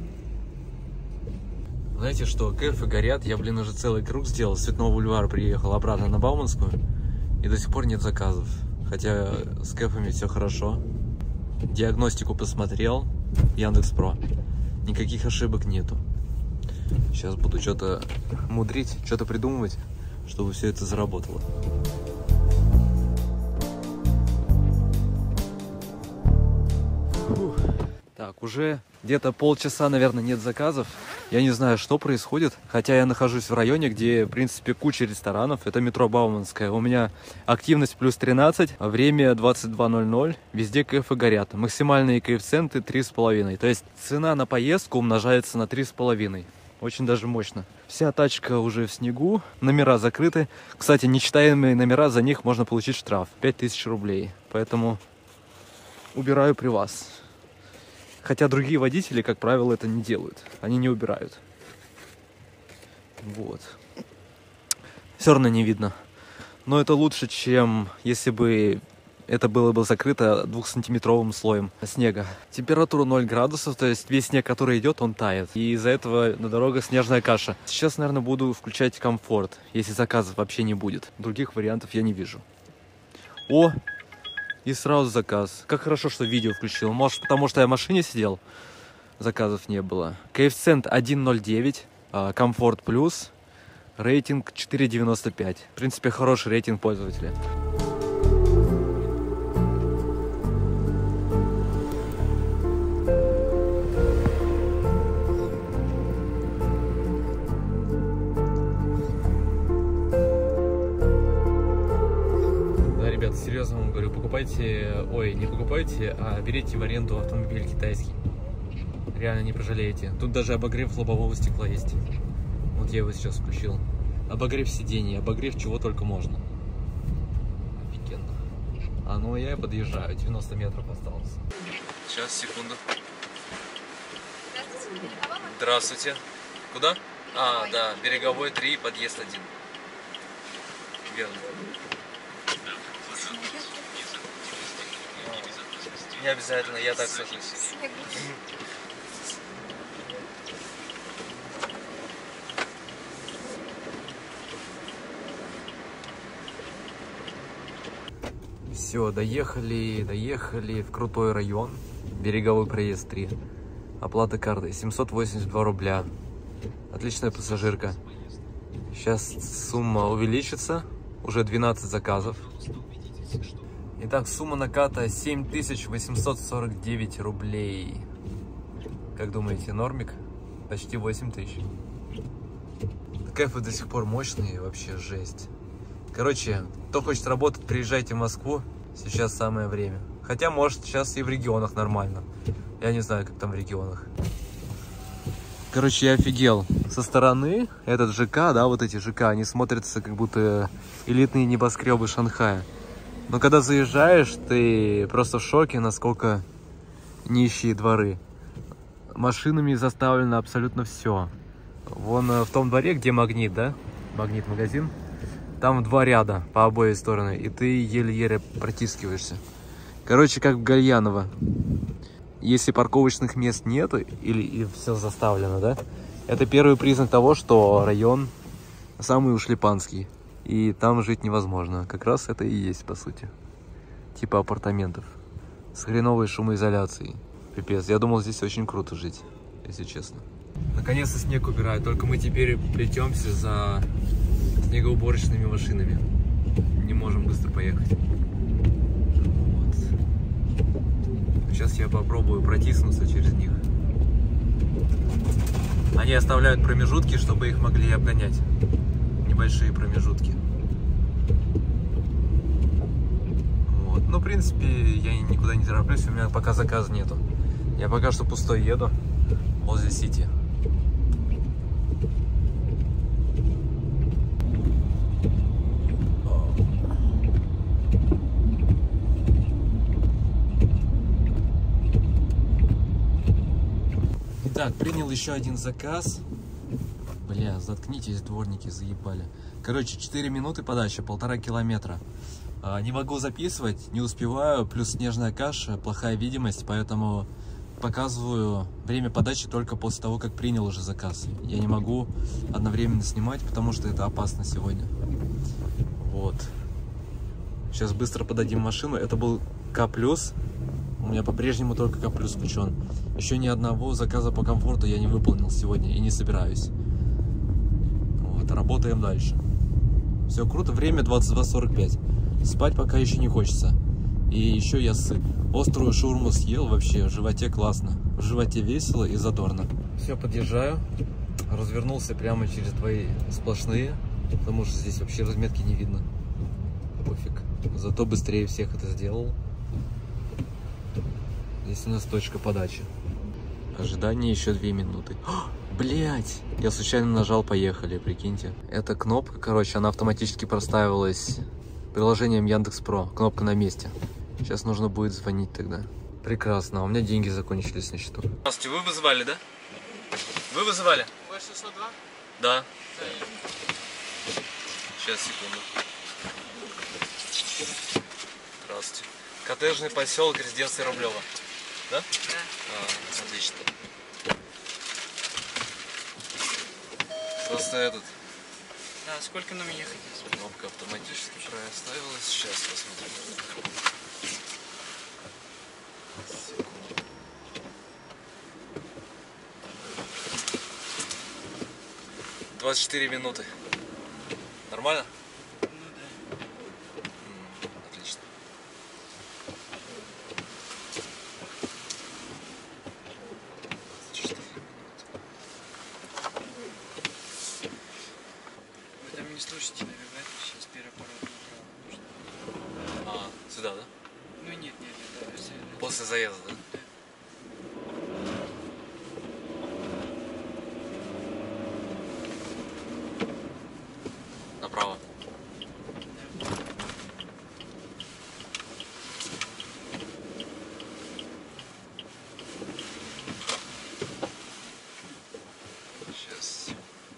Знаете что, кэфы горят. Я, блин, уже целый круг сделал. С Цветного бульвара приехал обратно на Бауманскую. И до сих пор нет заказов. Хотя с кэфами все хорошо. Диагностику посмотрел. Яндекс.Про. Никаких ошибок нету. Сейчас буду что-то мудрить, что-то придумывать, чтобы все это заработало. Так, уже где-то полчаса, наверное, нет заказов. Я не знаю, что происходит. Хотя я нахожусь в районе, где, в принципе, куча ресторанов. Это метро Бауманская. У меня активность плюс 13, а время 22:00. Везде кэфы горят. Максимальные коэффициенты 3,5. То есть цена на поездку умножается на 3,5. Очень даже мощно. Вся тачка уже в снегу. Номера закрыты. Кстати, нечитаемые номера, за них можно получить штраф. 5000 рублей. Поэтому убираю при вас. Хотя другие водители, как правило, это не делают. Они не убирают. Вот. Все равно не видно. Но это лучше, чем если бы это было бы закрыто 2-сантиметровым слоем снега. Температура 0 градусов, то есть весь снег, который идет, он тает. И из-за этого на дорогах снежная каша. Сейчас, наверное, буду включать комфорт, если заказов вообще не будет. Других вариантов я не вижу. О! И сразу заказ. Как хорошо, что видео включил. Может, потому что я в машине сидел, заказов не было. Коэффициент 1,09, комфорт плюс. Рейтинг 4,95. В принципе, хороший рейтинг пользователя. Да, ребят, серьезно вам говорю, покупайте, ой, не покупайте, а берите в аренду автомобиль китайский. Реально не пожалеете. Тут даже обогрев лобового стекла есть. Вот я его сейчас включил. Обогрев сидений, обогрев чего только можно. Офигенно. А ну я и подъезжаю, 90 метров осталось. Сейчас, секунду. Здравствуйте. Куда? А, да, Береговой 3, подъезд 1. Верно. Не обязательно, я так сажусь. Все, доехали в крутой район. Береговой проезд 3. Оплата картой 782 рубля. Отличная пассажирка. Сейчас сумма увеличится. Уже 12 заказов. Итак, сумма наката 7849 рублей. Как думаете, нормик? Почти 8000. Кайфы до сих пор мощные, вообще жесть. Короче, кто хочет работать, приезжайте в Москву. Сейчас самое время. Хотя, может, сейчас и в регионах нормально. Я не знаю, как там в регионах. Короче, я офигел. Со стороны этот ЖК, да, вот эти ЖК, они смотрятся как будто элитные небоскребы Шанхая. Но когда заезжаешь, ты просто в шоке, насколько нищие дворы. Машинами заставлено абсолютно все. Вон в том дворе, где Магнит, да? Магнит магазин. Там 2 ряда по обеим сторонам, и ты еле-еле протискиваешься. Короче, как в Гальяново. Если парковочных мест нету, или все заставлено, да? Это первый признак того, что район самый ушлепанский. И там жить невозможно. Как раз это и есть, по сути. Типа апартаментов. С хреновой шумоизоляцией. Пипец, я думал, здесь очень круто жить, если честно. Наконец-то снег убирают, только мы теперь плетемся за снегоуборочными машинами. Не можем быстро поехать. Вот. Сейчас я попробую протиснуться через них. Они оставляют промежутки, чтобы их могли обгонять. Небольшие промежутки. Вот. Ну, в принципе, я никуда не тороплюсь, у меня пока заказа нету. Я пока что пустой еду возле Сити. Итак, принял еще один заказ. Бля, заткнитесь, дворники, заебали. Короче, 4 минуты подача, 1,5 километра. Не могу записывать, не успеваю, плюс снежная каша, плохая видимость, поэтому показываю время подачи только после того, как принял уже заказ. Я не могу одновременно снимать, потому что это опасно сегодня. Вот. Сейчас быстро подадим машину. Это был К+. У меня по-прежнему только К+ включен. Еще ни одного заказа по комфорту я не выполнил сегодня и не собираюсь. Вот, работаем дальше. Все круто, время 22:45. Спать пока еще не хочется. И еще я сыт. Острую шаурму съел, вообще в животе классно. В животе весело и задорно. Все, подъезжаю. Развернулся прямо через твои сплошные, потому что здесь вообще разметки не видно. Пофиг. Зато быстрее всех это сделал. Здесь у нас точка подачи. Ожидание еще 2 минуты. Блять! Я случайно нажал «Поехали», прикиньте. Эта кнопка, короче, она автоматически проставилась приложением Яндекс.Про. Кнопка на месте. Сейчас нужно будет звонить тогда. Прекрасно. У меня деньги закончились на счету. Здравствуйте, вы вызывали, да? Вы вызывали? 602? Да. Сейчас, секунду. Здравствуйте. Коттеджный поселок, резиденция Рублева. Да? Да. Отлично. Просто этот. Да, сколько нам ехать? Кнопка автоматически проставилась. Сейчас посмотрим. 24 минуты. Нормально? Ну да. Отлично. Вы там не слушайте, навигатор, сейчас переаппарат направо нужно. Сюда, да? Ну нет, да, все. После заезда, да? Направо. Сейчас.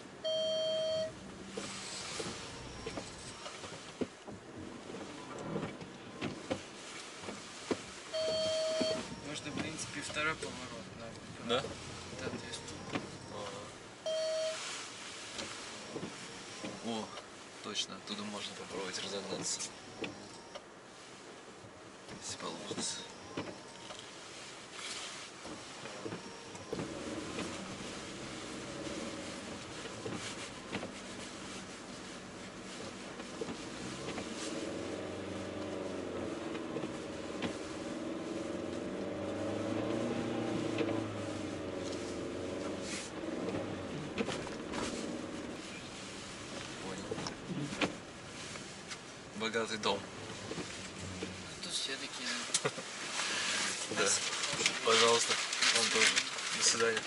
Можно, в принципе, второй поворот направо. Да? Да, то есть О, точно, оттуда можно попробовать разогнаться. Если получится. Богатый дом. тут все такие. Да. Пожалуйста, вам тоже. До свидания.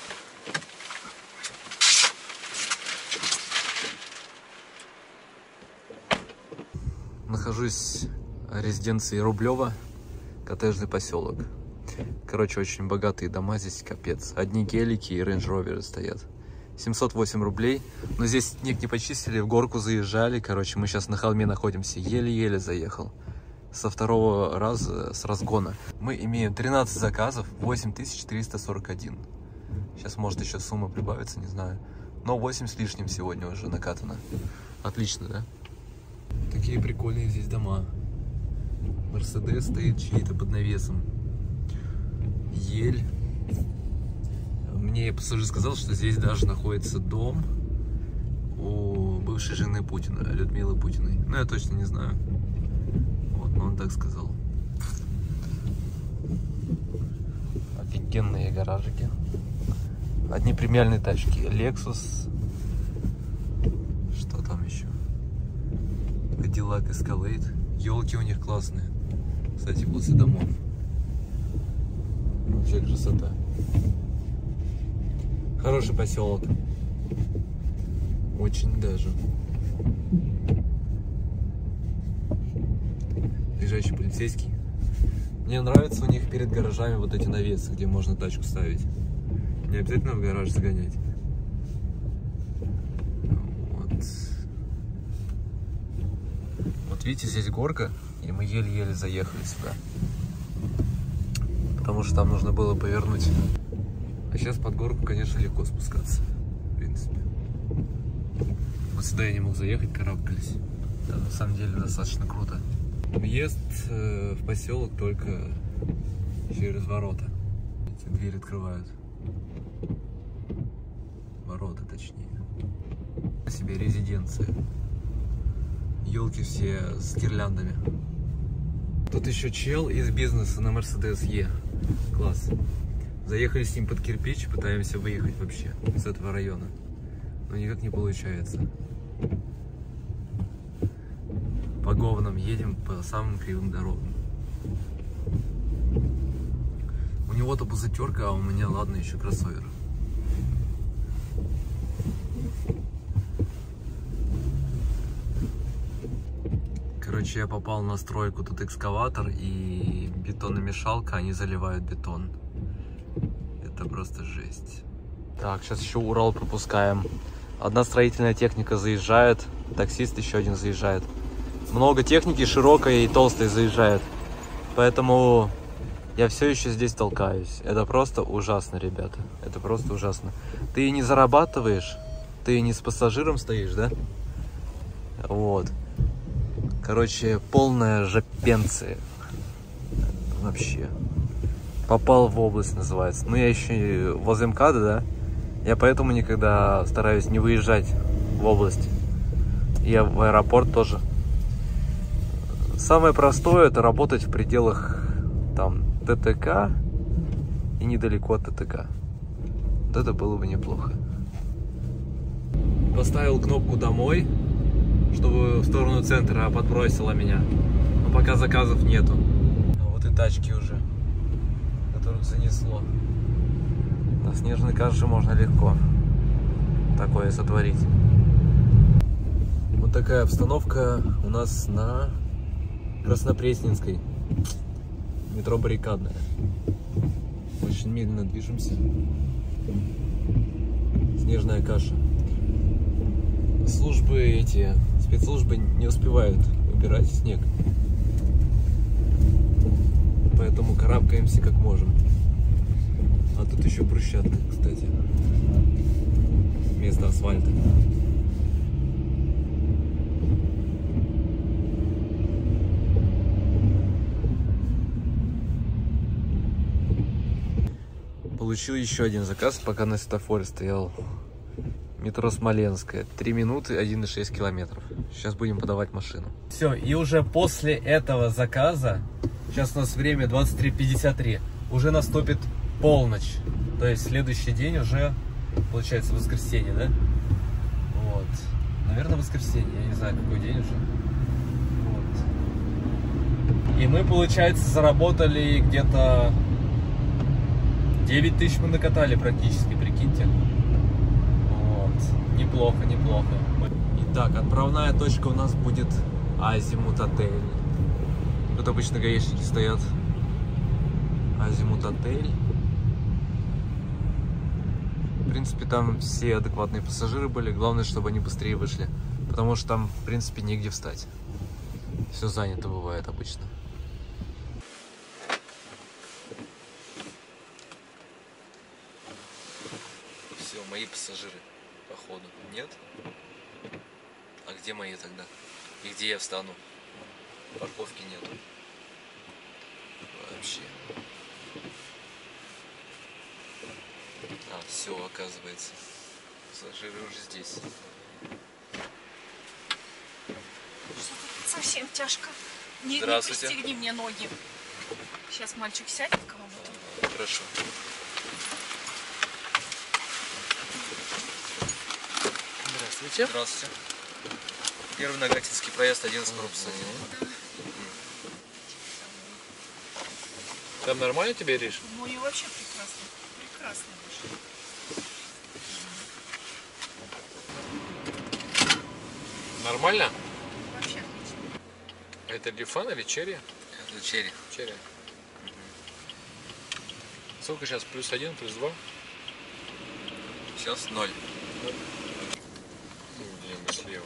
Нахожусь в резиденции Рублева, коттеджный поселок. Короче, очень богатые дома здесь, капец. Одни гелики и рейндж-роверы стоят. 708 рублей. Но здесь снег не почистили, в горку заезжали. Короче, мы сейчас на холме находимся. Еле-еле заехал. Со второго раза, с разгона. Мы имеем 13 заказов, 8341. Сейчас может еще сумма прибавится, не знаю. Но 8 с лишним сегодня уже накатано. Отлично, да? Такие прикольные здесь дома. Мерседес стоит чьи-то под навесом. Ель. Мне пассажир сказал, что здесь даже находится дом у бывшей жены Путина, Людмилы Путиной. Ну, я точно не знаю. Вот, но он так сказал. Офигенные гаражики. Одни премиальные тачки. Lexus. Что там еще? Cadillac Escalade. Елки у них классные. Кстати, после домов. Вообще красота. Хороший поселок. Очень даже. Ближайший полицейский. Мне нравится у них перед гаражами вот эти навесы, где можно тачку ставить. Не обязательно в гараж загонять. Вот. Вот видите, здесь горка, и мы еле-еле заехали сюда. Потому что там нужно было повернуть. А сейчас под горку, конечно, легко спускаться. В принципе. Вот сюда я не мог заехать, карабкались. Да, на самом деле достаточно круто. Въезд в поселок только через ворота. Эти двери открывают. Ворота, точнее. На себе резиденция. Елки все с гирляндами. Тут еще чел из бизнеса на Mercedes E. Класс. Заехали с ним под кирпич, пытаемся выехать вообще с этого района. Но никак не получается. По говнам едем, по самым кривым дорогам. У него-то бузатерка, а у меня, ладно, еще кроссовер. Короче, я попал на стройку, тут экскаватор и бетономешалка, они заливают бетон. Это просто жесть. Так, сейчас еще Урал пропускаем. Одна строительная техника заезжает, таксист еще один заезжает. Много техники, широкой и толстой заезжает. Поэтому я все еще здесь толкаюсь. Это просто ужасно, ребята. Это просто ужасно. Ты не зарабатываешь, ты не с пассажиром стоишь, да? Вот. Короче, полная жопенция. Вообще. Попал в область, называется. Ну, я еще возле МКАДа, да? Я поэтому никогда стараюсь не выезжать в область. И в аэропорт тоже. Самое простое — это работать в пределах там ТТК и недалеко от ТТК. Вот это было бы неплохо. Поставил кнопку «Домой», чтобы в сторону центра подбросила меня. Но пока заказов нету. А вот и тачки уже, которых занесло. На снежной каше можно легко такое сотворить. Вот такая обстановка у нас на Краснопресненской. Метро Баррикадное. Очень медленно движемся. Снежная каша. Спецслужбы не успевают убирать снег. Поэтому карабкаемся как можем. А тут еще брусчатка, кстати. Вместо асфальта. Получил еще один заказ, пока на светофоре стоял. Метро Смоленское. 3 минуты, 1,6 километров. Сейчас будем подавать машину. Все, и уже после этого заказа, сейчас у нас время 23:53, уже наступит полночь. То есть следующий день уже, получается, воскресенье, да? Вот. Наверное, воскресенье, я не знаю, какой день уже. Вот. И мы, получается, заработали где-то 9 тысяч мы накатали практически, прикиньте. Вот. Неплохо, неплохо. Итак, отправная точка у нас будет Азимут Отель. Тут обычно гаишники стоят. Азимут Отель. В принципе, там все адекватные пассажиры были. Главное, чтобы они быстрее вышли. Потому что там, в принципе, негде встать. Все занято бывает обычно. Все, мои пассажиры, походу, нет? А где мои тогда? И где я встану? Парковки нету. Вообще. А, все, оказывается. Пассажиры уже здесь. Совсем тяжко. Не пристегни мне ноги. Сейчас мальчик сядет кого-то. Хорошо. Здравствуйте. Здравствуйте. Первый Нагатинский проезд, 11 корпус 1. Там нормально тебе, Ириш? Ну и вообще прекрасно. Прекрасно вышло. Нормально? Вообще отлично. Это Лифан или Черри? Это Черри. Черри. Сколько сейчас? +1, +2? Сейчас 0. Где мы слева?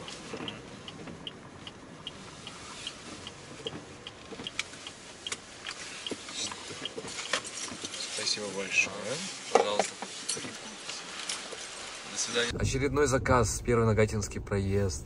Спасибо большое. Пожалуйста. До свидания. Очередной заказ. Первый Нагатинский проезд.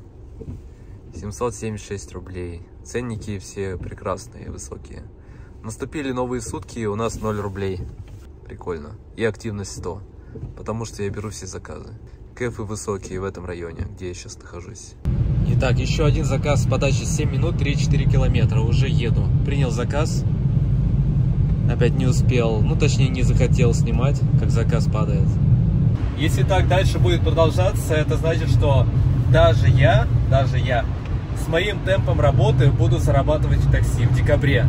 776 рублей. Ценники все прекрасные, высокие. Наступили новые сутки, и у нас 0 рублей. Прикольно. И активность 100. Потому что я беру все заказы. Кэфы высокие в этом районе, где я сейчас нахожусь. Итак, еще один заказ с подачи 7 минут 3-4 километра. Уже еду. Принял заказ. Опять не успел, ну точнее не захотел снимать, как заказ падает. Если так дальше будет продолжаться, это значит, что даже я с моим темпом работы буду зарабатывать в такси в декабре.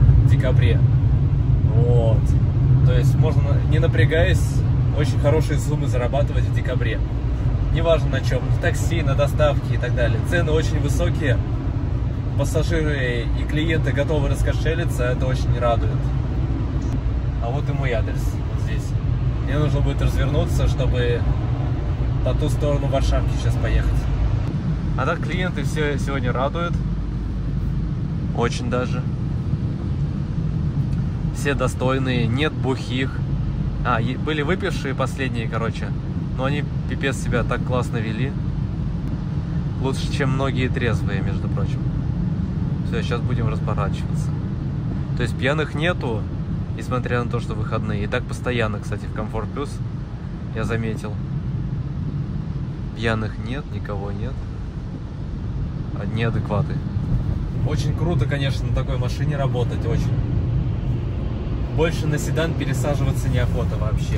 Вот. То есть можно, не напрягаясь, очень хорошие суммы зарабатывать в декабре. Неважно на чем, в такси, на доставке и так далее. Цены очень высокие, пассажиры и клиенты готовы раскошелиться, это очень радует. А вот и мой адрес, вот здесь. Мне нужно будет развернуться, чтобы по ту сторону Варшавки сейчас поехать. А так клиенты все сегодня радуют. Очень даже. Все достойные, нет бухих. Были выпившие последние, короче. Но они пипец себя так классно вели. Лучше, чем многие трезвые, между прочим. Все, сейчас будем разворачиваться. То есть пьяных нету. Несмотря на то, что выходные. И так постоянно, кстати, в Комфорт Плюс я заметил. Пьяных нет, никого нет. одни адекваты. Очень круто, конечно, на такой машине работать, очень. Больше на седан пересаживаться неохота вообще.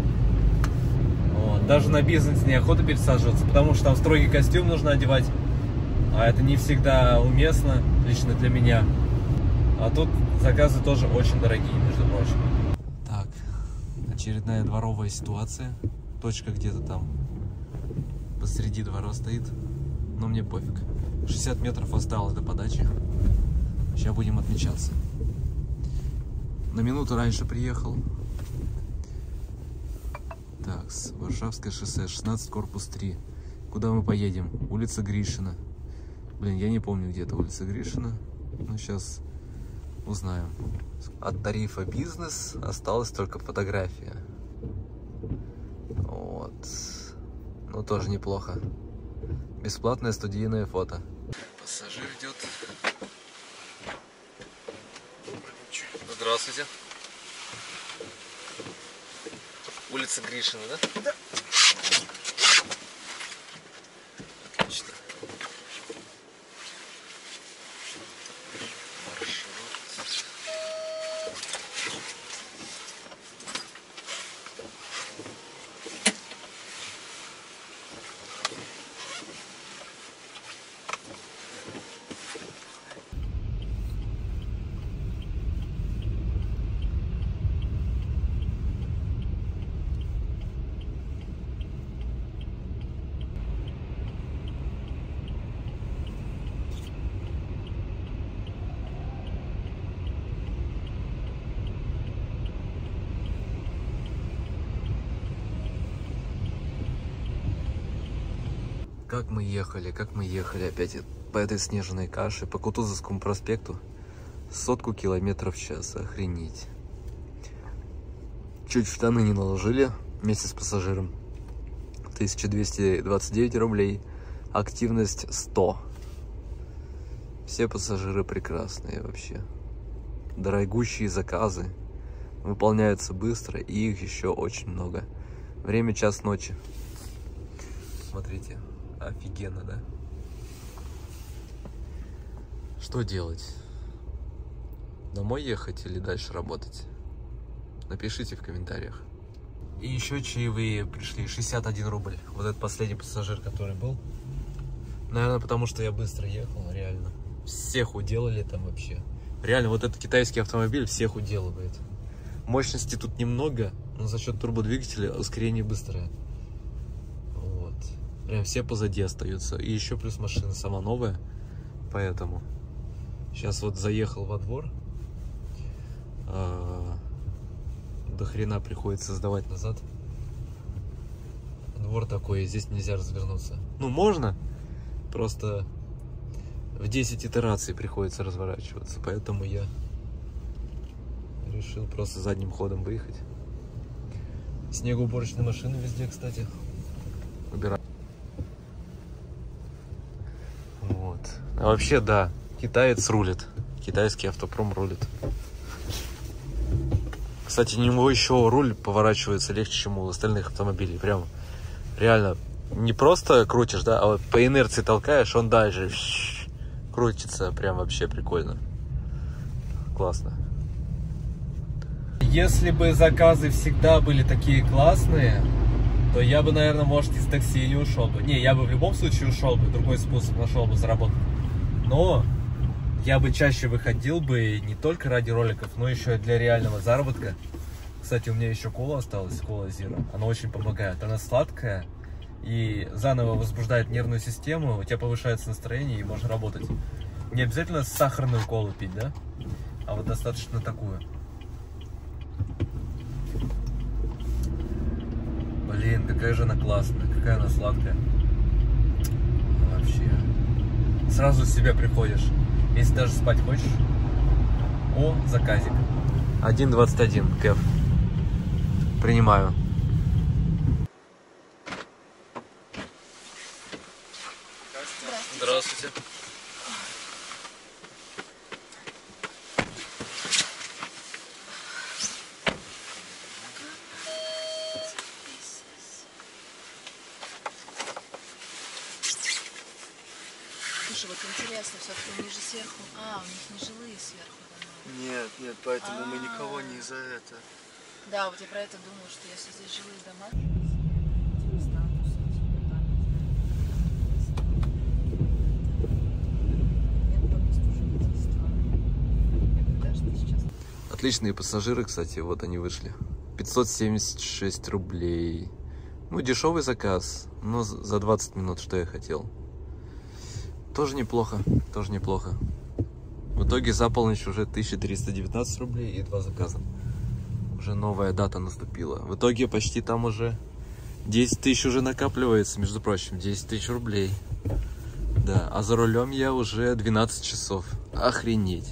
Вот. Даже на бизнес неохота пересаживаться, потому что там строгий костюм нужно одевать. А это не всегда уместно, лично для меня. А тут заказы тоже очень дорогие, между прочим. Так, очередная дворовая ситуация. Точка где-то там посреди двора стоит. Но мне пофиг. 60 метров осталось до подачи. Сейчас будем отмечаться. На минуту раньше приехал. Так, Варшавское шоссе, 16, корпус 3. Куда мы поедем? Улица Гришина. Блин, я не помню, где это улица Гришина. Ну, сейчас узнаем. От тарифа бизнес осталась только фотография. Вот. Ну, тоже неплохо. Бесплатное студийное фото. Пассажир идет. Здравствуйте. Улица Гришина, да? Да. Отлично. Как мы ехали опять по этой снежной каше, по Кутузовскому проспекту. 100 километров в час, охренеть. Чуть в штаны не наложили вместе с пассажиром. 1229 рублей, активность 100. Все пассажиры прекрасные вообще. Дорогущие заказы выполняются быстро, и их еще очень много. Время 1:00 ночи. Смотрите. Офигенно, да? Что делать? Домой ехать или дальше работать? Напишите в комментариях. И еще чаевые пришли, 61 рубль. Вот этот последний пассажир, который был. Наверное, потому что я быстро ехал, реально. Всех уделали там вообще. Реально, вот этот китайский автомобиль всех уделывает. Мощности тут немного, но за счет турбодвигателя ускорение быстрое. Прям все позади остаются. И еще плюс машина сама новая. Поэтому сейчас вот заехал во двор. До хрена приходится сдавать назад. Двор такой, здесь нельзя развернуться. Ну, можно. Просто в 10 итераций приходится разворачиваться. Поэтому я решил просто задним ходом выехать. Снегоуборочные машины везде, кстати. Убираю. А вообще, да, китаец рулит. Китайский автопром рулит. Кстати, у него еще руль поворачивается легче, чем у остальных автомобилей. Прям реально не просто крутишь, да, а вот по инерции толкаешь, он дальше крутится. Прям вообще прикольно. Классно. Если бы заказы всегда были такие классные, то я бы, наверное, может, из такси не ушел бы. Не, я бы в любом случае ушел бы, другой способ нашел бы заработать. Но я бы чаще выходил бы не только ради роликов, но еще и для реального заработка. Кстати, у меня еще кола осталась, кола Zero. Она очень помогает. Она сладкая и заново возбуждает нервную систему. У тебя повышается настроение и можешь работать. Не обязательно сахарную колу пить, да? А вот достаточно такую. Блин, какая же она классная, какая она сладкая. Вообще. Сразу в себя приходишь. Если даже спать хочешь. О, заказик. 1.21, кэф. Принимаю. Здравствуйте. Слушай, вот интересно, все-таки у них же сверху... А, у них не жилые сверху дома. Нет, нет, поэтому мы никого не за это. Да, вот я про это думаю, что если здесь жилые дома... Отличные пассажиры, кстати, вот они вышли. 576 рублей. Ну, дешевый заказ, но за 20 минут, что я хотел. Тоже неплохо, тоже неплохо. В итоге за полночь уже 1319 рублей и 2 заказа. Уже новая дата наступила. В итоге почти там уже 10 тысяч уже накапливается, между прочим, 10 тысяч рублей. Да, а за рулем я уже 12 часов. Охренеть.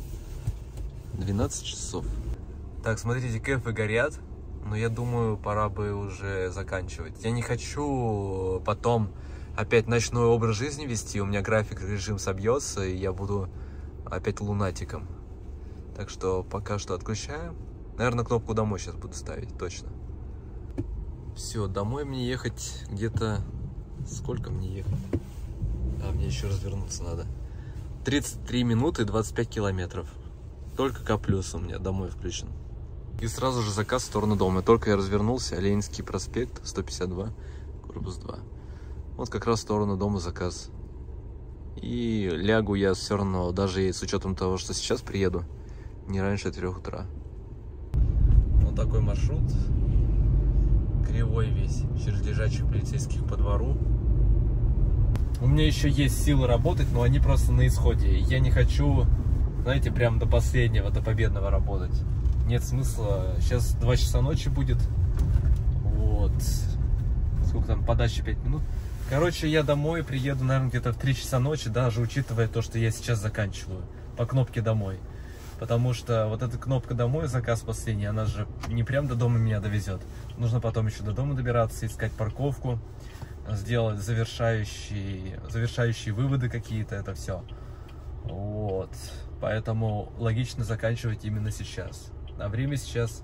12 часов. Так, смотрите, кэфы горят, но я думаю, пора бы уже заканчивать. Я не хочу потом опять ночной образ жизни вести, у меня график, режим собьется, и я буду опять лунатиком. Так что пока что отключаем. Наверное, кнопку домой сейчас буду ставить, точно. Все, домой мне ехать где-то... Сколько мне ехать? А, мне еще развернуться надо. 33 минуты 25 километров. Только К+ у меня домой включен. И сразу же заказ в сторону дома. Только я развернулся, Ленинский проспект, 152, корпус 2. Вот как раз в сторону дома заказ. И лягу я все равно, даже с учетом того, что сейчас приеду, не раньше 3 утра. Вот такой маршрут. Кривой весь, через лежачих полицейских по двору. У меня еще есть силы работать, но они просто на исходе. Я не хочу... Знаете, прям до последнего, до победного работать. Нет смысла. Сейчас 2 часа ночи будет. Вот. Сколько там, подачи 5 минут. Короче, я домой приеду, наверное, где-то в 3 часа ночи, даже учитывая то, что я сейчас заканчиваю. По кнопке домой. Потому что вот эта кнопка домой, заказ последний, она же не прям до дома меня довезет. Нужно потом еще до дома добираться, искать парковку, сделать завершающие выводы какие-то, это все. Вот. Поэтому логично заканчивать именно сейчас. А время сейчас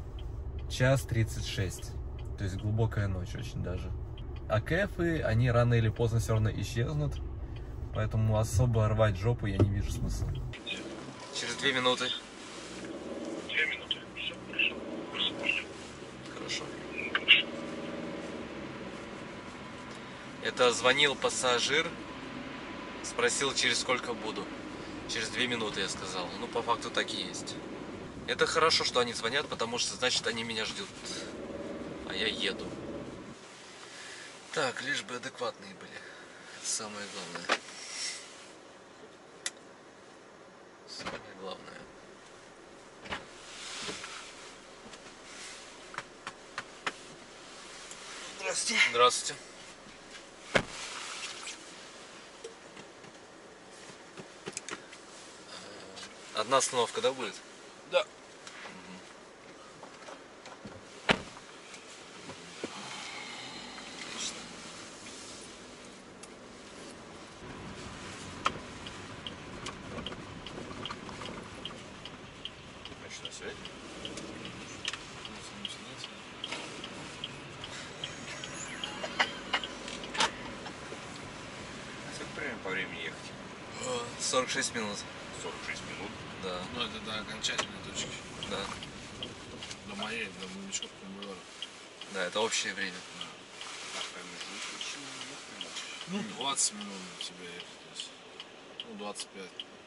1:36. То есть глубокая ночь очень даже. А кэфы, они рано или поздно все равно исчезнут. Поэтому особо рвать жопу я не вижу смысла. Через 2 минуты. 2 минуты. Все, хорошо. Хорошо. Это звонил пассажир, спросил, через сколько буду. Через 2 минуты, я сказал. Ну, по факту так и есть. Это хорошо, что они звонят, потому что, значит, они меня ждут. А я еду. Так, лишь бы адекватные были. Это самое главное. Самое главное. Здравствуйте. Здравствуйте. Одна остановка, да, будет? Да. Отлично. Ночная связь? Сколько примерно по времени ехать? 46 минут. 46 минут. Да. Ну, это до окончательной точки. Да. До моей, до Мельничковского бульвара. Да, это общее время. Ну, 20 минут тебе ехать. То есть, ну, 25.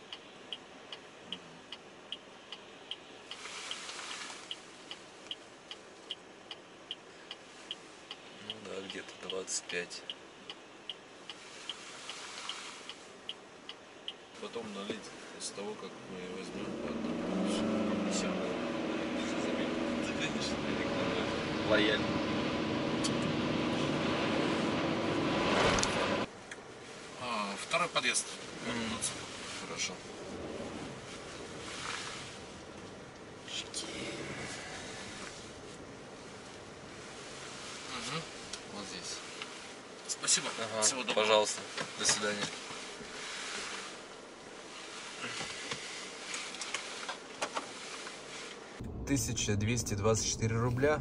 Ну да, где-то 25. Потом налить после того, как мы возьмем по одному. Все. Да, конечно. Лояльно. Второй подъезд. Хорошо. Вот здесь. Спасибо. Ага, Всего доброго. пожалуйста. До свидания. $1224 рубля.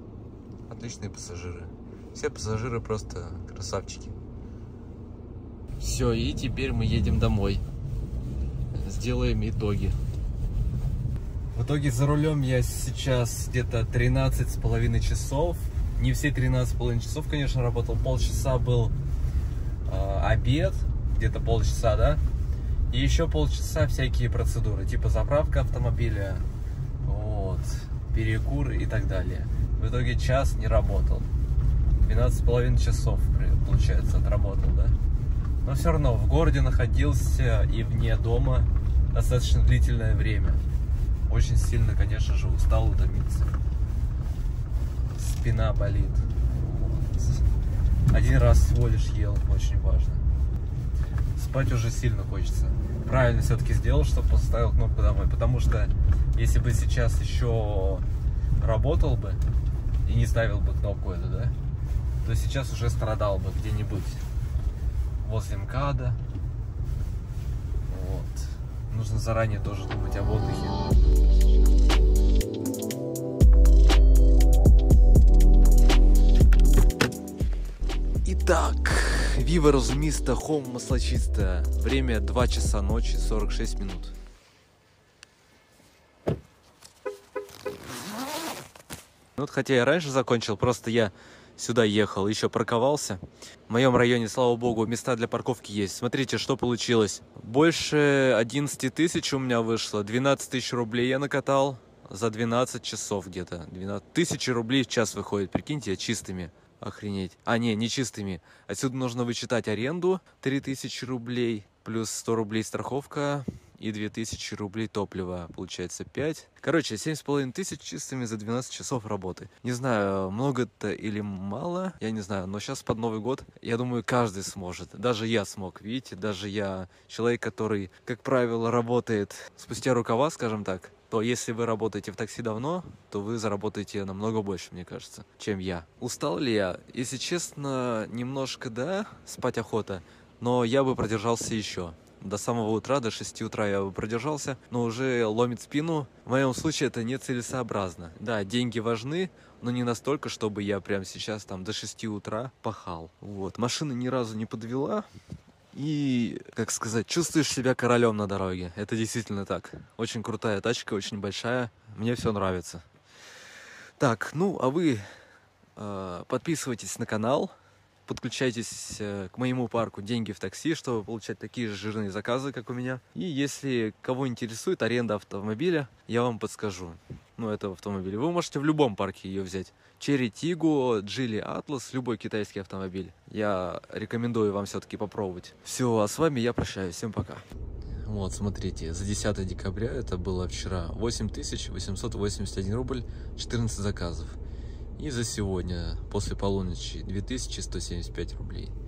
Отличные пассажиры. Все пассажиры просто красавчики. Все, и теперь мы едем домой. Сделаем итоги. В итоге за рулем я сейчас где-то 13,5 часов. Не все 13,5 часов, конечно, работал. Полчаса был обед, где-то полчаса, да? И еще полчаса всякие процедуры, типа заправка автомобиля, вот, перекур и так далее. В итоге час не работал. 12,5 часов, получается, отработал, да? Но все равно в городе находился и вне дома достаточно длительное время. Очень сильно, конечно же, устал, утомился. Спина болит. Вот. Один раз всего лишь ел, очень важно. Спать уже сильно хочется. Правильно все-таки сделал, что поставил кнопку домой. Потому что если бы сейчас еще работал бы и не ставил бы кнопку эту, да, то сейчас уже страдал бы где-нибудь возле МКАДа. Вот. Нужно заранее тоже думать об отдыхе. Итак, Viva Rozumista, Home Маслочисто. Время 2 часа ночи, 46 минут. Вот, хотя я раньше закончил, просто я сюда ехал, еще парковался. В моем районе, слава богу, места для парковки есть. Смотрите, что получилось. Больше 11 тысяч у меня вышло. 12 тысяч рублей я накатал за 12 часов где-то. 12 тысяч рублей в час выходит, прикиньте, чистыми. Охренеть. А, не чистыми. Отсюда нужно вычитать аренду 3000 рублей, плюс 100 рублей страховка и 2000 рублей топлива. Получается 5. Короче, 7500 чистыми за 12 часов работы. Не знаю, много это или мало, я не знаю, но сейчас под Новый год, я думаю, каждый сможет. Даже я смог, видите, даже я, человек, который, как правило, работает спустя рукава, скажем так, то если вы работаете в такси давно, то вы заработаете намного больше, мне кажется, чем я. Устал ли я? Если честно, немножко да, спать охота, но я бы продержался еще. До самого утра, до 6 утра я бы продержался, но уже ломит спину. В моем случае это нецелесообразно. Да, деньги важны, но не настолько, чтобы я прямо сейчас там до 6 утра пахал. Вот. Машина ни разу не подвела. И, как сказать, чувствуешь себя королем на дороге. Это действительно так. Очень крутая тачка, очень большая. Мне все нравится. Так, ну, а вы подписывайтесь на канал. Подключайтесь к моему парку «Деньги в такси», чтобы получать такие же жирные заказы, как у меня. И если кого интересует аренда автомобиля, я вам подскажу. Ну, этого автомобиля. Вы можете в любом парке ее взять. Cherry Tiggo, Geely Atlas, любой китайский автомобиль. Я рекомендую вам все-таки попробовать. Все, а с вами я прощаюсь. Всем пока. Вот, смотрите, за 10 декабря, это было вчера, 8881 рубль, 14 заказов. И за сегодня, после полуночи, 2175 рублей.